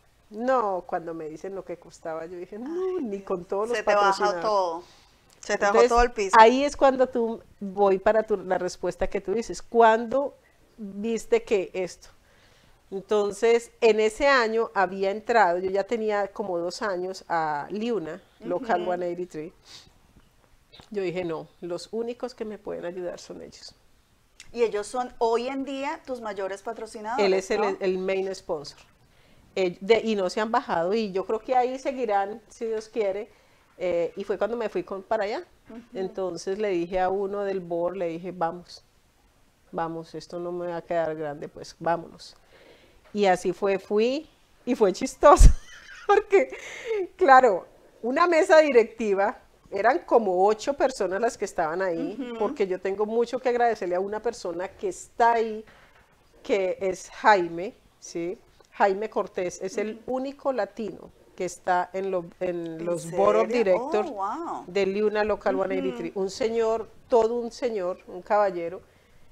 Speaker 4: No, cuando me dicen lo que costaba, yo dije, no, Ay, ni con todos los patrocinadores.
Speaker 1: Se te bajó todo. Se te
Speaker 4: Entonces,
Speaker 1: bajó todo el piso.
Speaker 4: Ahí es cuando tú, voy para tu, la respuesta que tú dices. ¿Cuándo viste que esto? Entonces, en ese año había entrado, yo ya tenía como dos años a Liuna, Local uh-huh. ciento ochenta y tres. Yo dije, no, los únicos que me pueden ayudar son ellos.
Speaker 1: Y ellos son hoy en día tus mayores patrocinadores,
Speaker 4: Él es
Speaker 1: ¿no?
Speaker 4: el, el main sponsor. Eh, de, y no se han bajado, y yo creo que ahí seguirán, si Dios quiere. Eh, y fue cuando me fui con, para allá. Uh-huh. Entonces le dije a uno del board, le dije, vamos, vamos, esto no me va a quedar grande, pues vámonos. Y así fue, fui, y fue chistoso, porque, claro, una mesa directiva, eran como ocho personas las que estaban ahí, uh-huh. porque yo tengo mucho que agradecerle a una persona que está ahí, que es Jaime, ¿sí? Jaime Cortés, es uh-huh. el único latino que está en, lo, en, ¿En los serio? Board of Directors
Speaker 1: oh, wow.
Speaker 4: de Liuna Local uh-huh. ciento ochenta y tres, un señor, todo un señor, un caballero.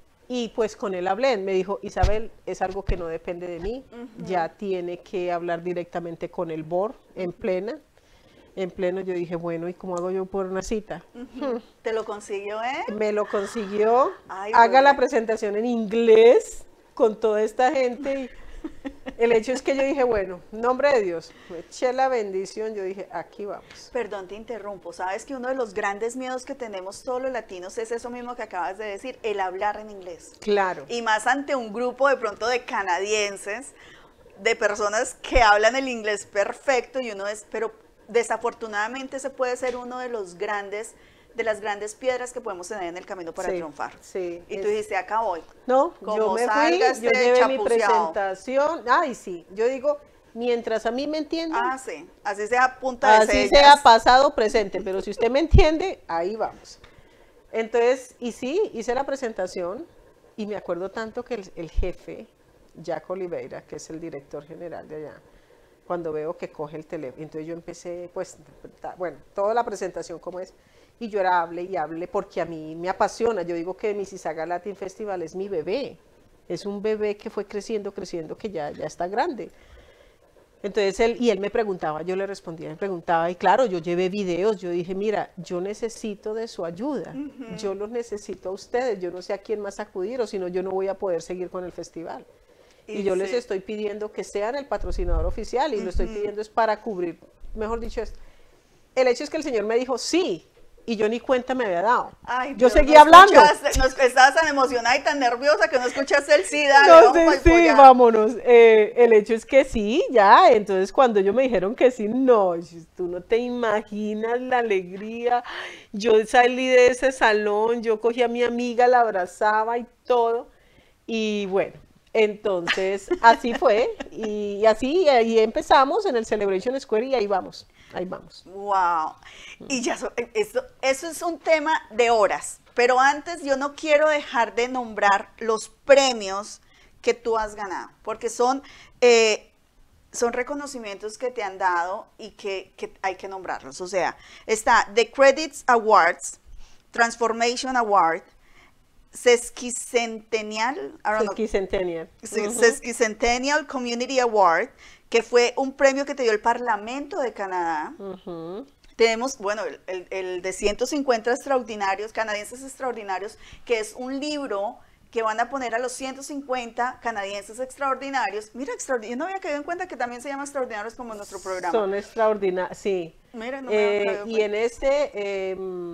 Speaker 4: Y pues con él hablé, me dijo, Isabel, es algo que no depende de mí, uh-huh. ya tiene que hablar directamente con el board en plena. En pleno yo dije, bueno, ¿y cómo hago yo por una cita?
Speaker 1: Uh-huh. hmm. ¿Te lo consiguió, eh?
Speaker 4: Me lo consiguió,
Speaker 1: Ay,
Speaker 4: haga
Speaker 1: bueno.
Speaker 4: la presentación en inglés con toda esta gente. Y el hecho es que yo dije, bueno, nombre de Dios, me eché la bendición, yo dije, aquí vamos.
Speaker 1: Perdón, te interrumpo, sabes que uno de los grandes miedos que tenemos todos los latinos es eso mismo que acabas de decir, el hablar en inglés.
Speaker 4: Claro.
Speaker 1: Y más ante un grupo de pronto de canadienses, de personas que hablan el inglés perfecto y uno es, pero desafortunadamente ese puede ser uno de los grandes, de las grandes piedras que podemos tener en el camino para
Speaker 4: sí,
Speaker 1: triunfar.
Speaker 4: Sí.
Speaker 1: Y tú dijiste, acá voy.
Speaker 4: No, yo me fui, yo llevé mi presentación. Ay, sí, yo digo, mientras a mí me entiendan.
Speaker 1: Ah, sí, así sea punta de
Speaker 4: Así sellas. Sea pasado, presente, pero si usted me entiende, ahí vamos. Entonces, y sí, hice la presentación y me acuerdo tanto que el, el jefe, Jack Oliveira, que es el director general de allá, cuando veo que coge el teléfono, entonces yo empecé, pues, bueno, toda la presentación como es, y yo era hable y hable porque a mí me apasiona, yo digo que Mississauga Latin Festival es mi bebé, es un bebé que fue creciendo, creciendo, que ya, ya está grande. Entonces él, y él me preguntaba, yo le respondía, me preguntaba, y claro, yo llevé videos, yo dije, mira, yo necesito de su ayuda, uh-huh. yo los necesito a ustedes, yo no sé a quién más acudir, o si no, yo no voy a poder seguir con el festival. Y, y yo sí. les estoy pidiendo que sean el patrocinador oficial, y uh-huh. lo estoy pidiendo es para cubrir, mejor dicho, esto. El hecho es que el Señor me dijo, sí, y yo ni cuenta me había dado.
Speaker 1: Ay,
Speaker 4: yo
Speaker 1: Dios,
Speaker 4: seguía
Speaker 1: no
Speaker 4: hablando.
Speaker 1: No, estabas tan emocionada y tan nerviosa que no escuchaste el sí, dale,
Speaker 4: no,
Speaker 1: vamos
Speaker 4: sí, sí, vámonos. Eh, el hecho es que sí, ya. Entonces, cuando ellos me dijeron que sí, no, tú no te imaginas la alegría. Yo salí de ese salón, yo cogí a mi amiga, la abrazaba y todo. Y bueno, entonces, así fue. Y, y así, y ahí empezamos en el Celebration Square y ahí vamos. Ahí vamos.
Speaker 1: Wow. Y ya, so, esto, eso es un tema de horas. Pero antes yo no quiero dejar de nombrar los premios que tú has ganado. Porque son, eh, son reconocimientos que te han dado y que, que hay que nombrarlos. O sea, está The Credits Awards, Transformation Award, Sesquicentennial,
Speaker 4: Sesquicentennial.
Speaker 1: Uh-huh. Sesquicentennial Community Award, que fue un premio que te dio el Parlamento de Canadá. Uh-huh. Tenemos, bueno, el, el, el de ciento cincuenta extraordinarios, canadienses extraordinarios, que es un libro que van a poner a los ciento cincuenta canadienses extraordinarios. Mira, extraordinarios, yo no había caído en cuenta que también se llama extraordinarios como en nuestro programa.
Speaker 4: Son extraordinarios, sí.
Speaker 1: Mira, no me había
Speaker 4: eh,
Speaker 1: caído en
Speaker 4: y en este, eh,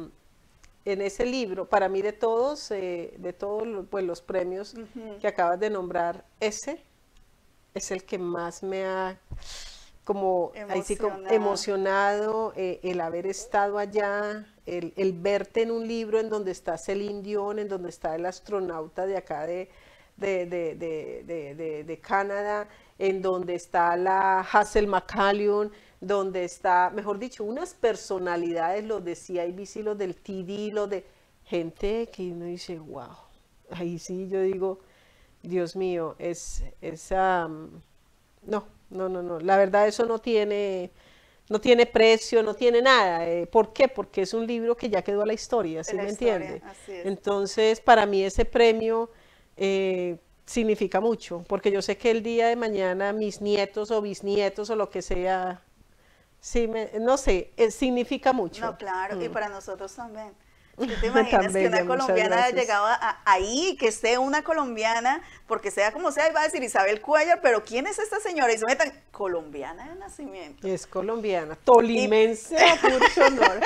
Speaker 4: en ese libro, para mí de todos, eh, de todos los, pues, los premios uh-huh. que acabas de nombrar, ese es el que más me ha como emocionado, así como emocionado eh, el haber estado allá, el, el verte en un libro en donde está Celine Dion, en donde está el astronauta de acá de, de, de, de, de, de, de Canadá, en donde está la Hazel McCallion, donde está, mejor dicho, unas personalidades, los de C I B C, los del T D, los de gente que uno dice, wow, ahí sí yo digo, Dios mío, es, es um, no, no, no, no, la verdad eso no tiene, no tiene precio, no tiene nada. Eh, ¿Por qué? Porque es un libro que ya quedó a la historia, ¿sí me entiende? Entonces, para mí ese premio eh, significa mucho, porque yo sé que el día de mañana mis nietos o bisnietos o lo que sea, sí me, no sé, eh, significa mucho.
Speaker 1: No, claro,
Speaker 4: mm.
Speaker 1: y para nosotros también. ¿Tú te imaginas También, que una colombiana haya llegado a, ahí, que esté una colombiana, porque sea como sea, iba a decir Isabel Cuellar, pero ¿quién es esta señora? Y se metan, colombiana de nacimiento.
Speaker 4: Es colombiana, tolimense, y... mucho honor.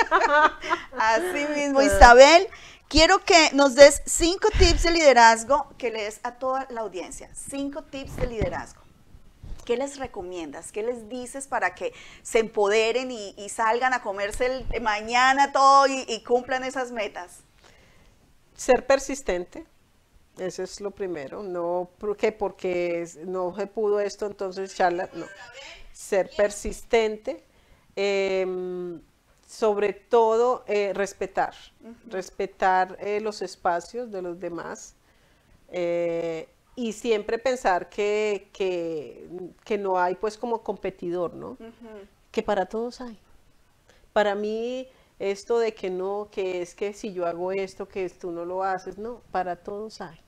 Speaker 1: Así mismo, Isabel, quiero que nos des cinco tips de liderazgo que le des a toda la audiencia. Cinco tips de liderazgo. ¿Qué les recomiendas? ¿Qué les dices para que se empoderen y, y salgan a comerse el, mañana todo y, y cumplan esas metas?
Speaker 4: Ser persistente, eso es lo primero. No porque, porque no se pudo esto, entonces charla, no. Ser persistente, eh, sobre todo eh, respetar, uh-huh. respetar eh, los espacios de los demás. Eh, Y siempre pensar que, que, que no hay pues como competidor, ¿no? Uh-huh. Que para todos hay. Para mí esto de que no, que es que si yo hago esto, que tú no lo haces, no, para todos hay.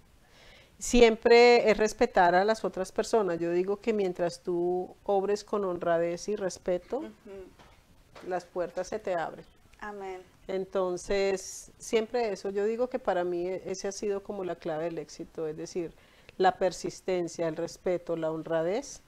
Speaker 4: Siempre es respetar a las otras personas. Yo digo que mientras tú obres con honradez y respeto, uh-huh. las puertas se te abren.
Speaker 1: Amén.
Speaker 4: Entonces, siempre eso. Yo digo que para mí ese ha sido como la clave del éxito, es decir, la persistencia, el respeto, la honradez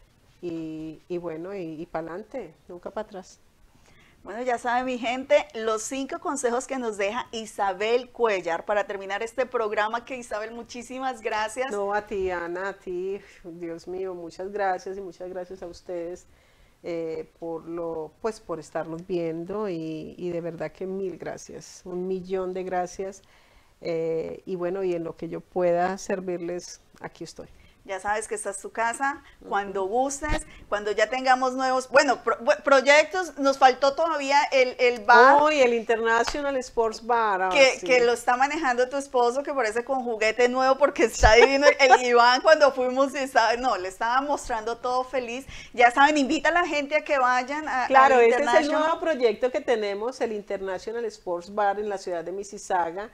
Speaker 4: y, y bueno, y, y para adelante, nunca para atrás.
Speaker 1: Bueno, ya saben mi gente, los cinco consejos que nos deja Isabel Cuellar para terminar este programa, que Isabel, muchísimas gracias.
Speaker 4: No, a ti, Ana, a ti, Dios mío, muchas gracias y muchas gracias a ustedes eh, por lo, pues por estarnos viendo y, y de verdad que mil gracias, un millón de gracias. Eh, y bueno, y en lo que yo pueda servirles, aquí estoy.
Speaker 1: Ya sabes que esta es tu casa, cuando gustes, cuando ya tengamos nuevos, bueno, pro, proyectos, nos faltó todavía el, el bar.
Speaker 4: Oh, y el International Sports Bar. Oh,
Speaker 1: que,
Speaker 4: sí.
Speaker 1: que lo está manejando tu esposo, que parece con juguete nuevo, porque está divino. El Iván, cuando fuimos, estaba, no, le estaba mostrando todo feliz. Ya saben, invita a la gente a que vayan a
Speaker 4: Claro, ese es el nuevo proyecto que tenemos, el International Sports Bar en la ciudad de Mississauga.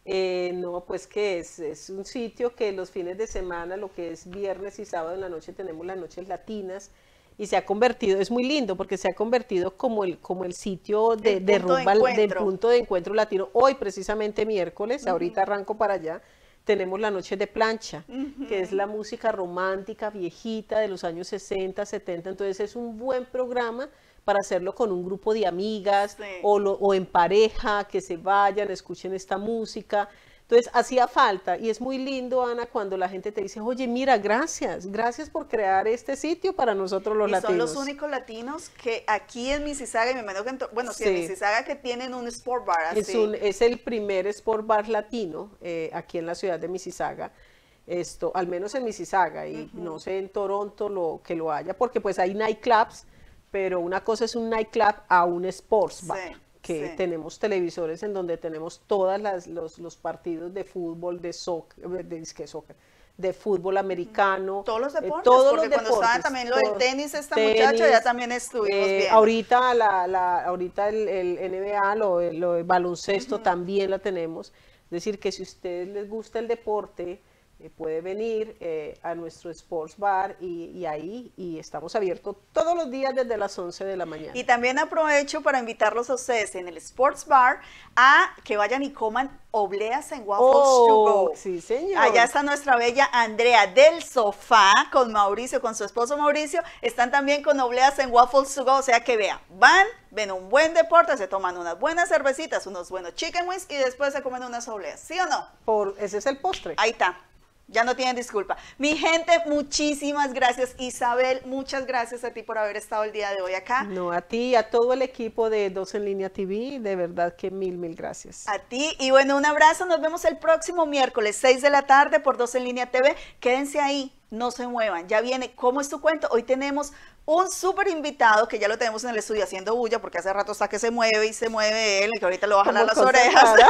Speaker 4: Eh, no, pues que es, es un sitio que los fines de semana, lo que es viernes y sábado en la noche, tenemos las noches latinas y se ha convertido, es muy lindo porque se ha convertido como el, como el sitio de,
Speaker 1: El
Speaker 4: de
Speaker 1: punto de
Speaker 4: rumba, del
Speaker 1: encuentro.
Speaker 4: punto de encuentro latino. Hoy precisamente miércoles,
Speaker 1: Ujú.
Speaker 4: ahorita arranco para allá, tenemos la noche de plancha,
Speaker 1: Ujú.
Speaker 4: que es la música romántica, viejita, de los años sesenta, setenta, entonces es un buen programa para hacerlo con un grupo de amigas
Speaker 1: Sí.
Speaker 4: o, lo- o en pareja, que se vayan, escuchen esta música. Entonces, hacía falta y es muy lindo, Ana, cuando la gente te dice, oye, mira, gracias, gracias por crear este sitio para nosotros los
Speaker 1: Y
Speaker 4: latinos.
Speaker 1: son los únicos latinos que aquí en Mississauga, y me imagino que en to- bueno, sí, en
Speaker 4: Sí.
Speaker 1: Mississauga que tienen un sport bar así.
Speaker 4: Es, un, es el primer sport bar latino eh, aquí en la ciudad de Mississauga, esto, al menos en Mississauga, y
Speaker 1: Ujú.
Speaker 4: no sé en Toronto lo, que lo haya, porque pues hay nightclubs, pero una cosa es un nightclub a un sports bar,
Speaker 1: Sí,
Speaker 4: que
Speaker 1: sí.
Speaker 4: tenemos televisores en donde tenemos todos los, los partidos de fútbol, de soccer, de, de, soccer, de fútbol americano.
Speaker 1: Todos los
Speaker 4: eh,
Speaker 1: deportes,
Speaker 4: todos
Speaker 1: porque
Speaker 4: los
Speaker 1: cuando estaba
Speaker 4: deportes,
Speaker 1: también lo del
Speaker 4: todo.
Speaker 1: tenis, esta
Speaker 4: Tenis,
Speaker 1: muchacha, ya también estuvimos
Speaker 4: eh,
Speaker 1: viendo.
Speaker 4: Ahorita, la, la, ahorita el, el N B A, lo, lo el baloncesto
Speaker 1: Ujú.
Speaker 4: también la tenemos. Es decir, que si a ustedes les gusta el deporte, eh, puede venir eh, a nuestro Sports Bar y, y ahí y estamos abiertos todos los días desde las once de la mañana.
Speaker 1: Y también aprovecho para invitarlos a ustedes en el Sports Bar a que vayan y coman obleas en waffles to
Speaker 4: Oh,
Speaker 1: go.
Speaker 4: sí, señor.
Speaker 1: Allá está nuestra bella Andrea del Sofá con Mauricio, con su esposo Mauricio. Están también con obleas en waffles to go. O sea que vean, van, ven un buen deporte, se toman unas buenas cervecitas, unos buenos chicken wings y después se comen unas obleas. ¿Sí o no?
Speaker 4: Por, ese es el postre.
Speaker 1: Ahí está. Ya no tienen disculpa. Mi gente, muchísimas gracias. Isabel, muchas gracias a ti por haber estado el día de hoy acá.
Speaker 4: No, a ti y a todo el equipo de Dos en Línea T V, de verdad que mil, mil gracias.
Speaker 1: A ti. Y bueno, un abrazo. Nos vemos el próximo miércoles, seis de la tarde por Dos en Línea T V. Quédense ahí, no se muevan. Ya viene ¿Cómo es tu cuento? Hoy tenemos un súper invitado que ya lo tenemos en el estudio haciendo bulla porque hace rato está que se mueve y se mueve él, que ahorita le va a jalar las
Speaker 4: Como
Speaker 1: orejas.
Speaker 4: concentrada.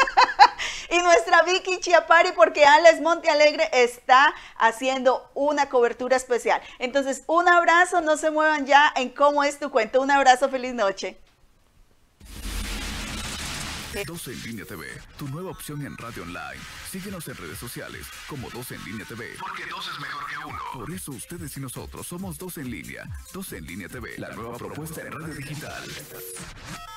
Speaker 1: Y nuestra Vicky Chiapari, porque Alex Montealegre está haciendo una cobertura especial. Entonces, un abrazo, no se muevan ya en Cómo es tu cuento. Un abrazo, feliz noche.
Speaker 7: Dos en Línea T V, tu nueva opción en radio online. Síguenos en redes sociales como Dos en Línea T V. Porque dos es mejor que uno. Por eso ustedes y nosotros somos Dos en Línea. Dos en Línea T V, la nueva propuesta en radio digital.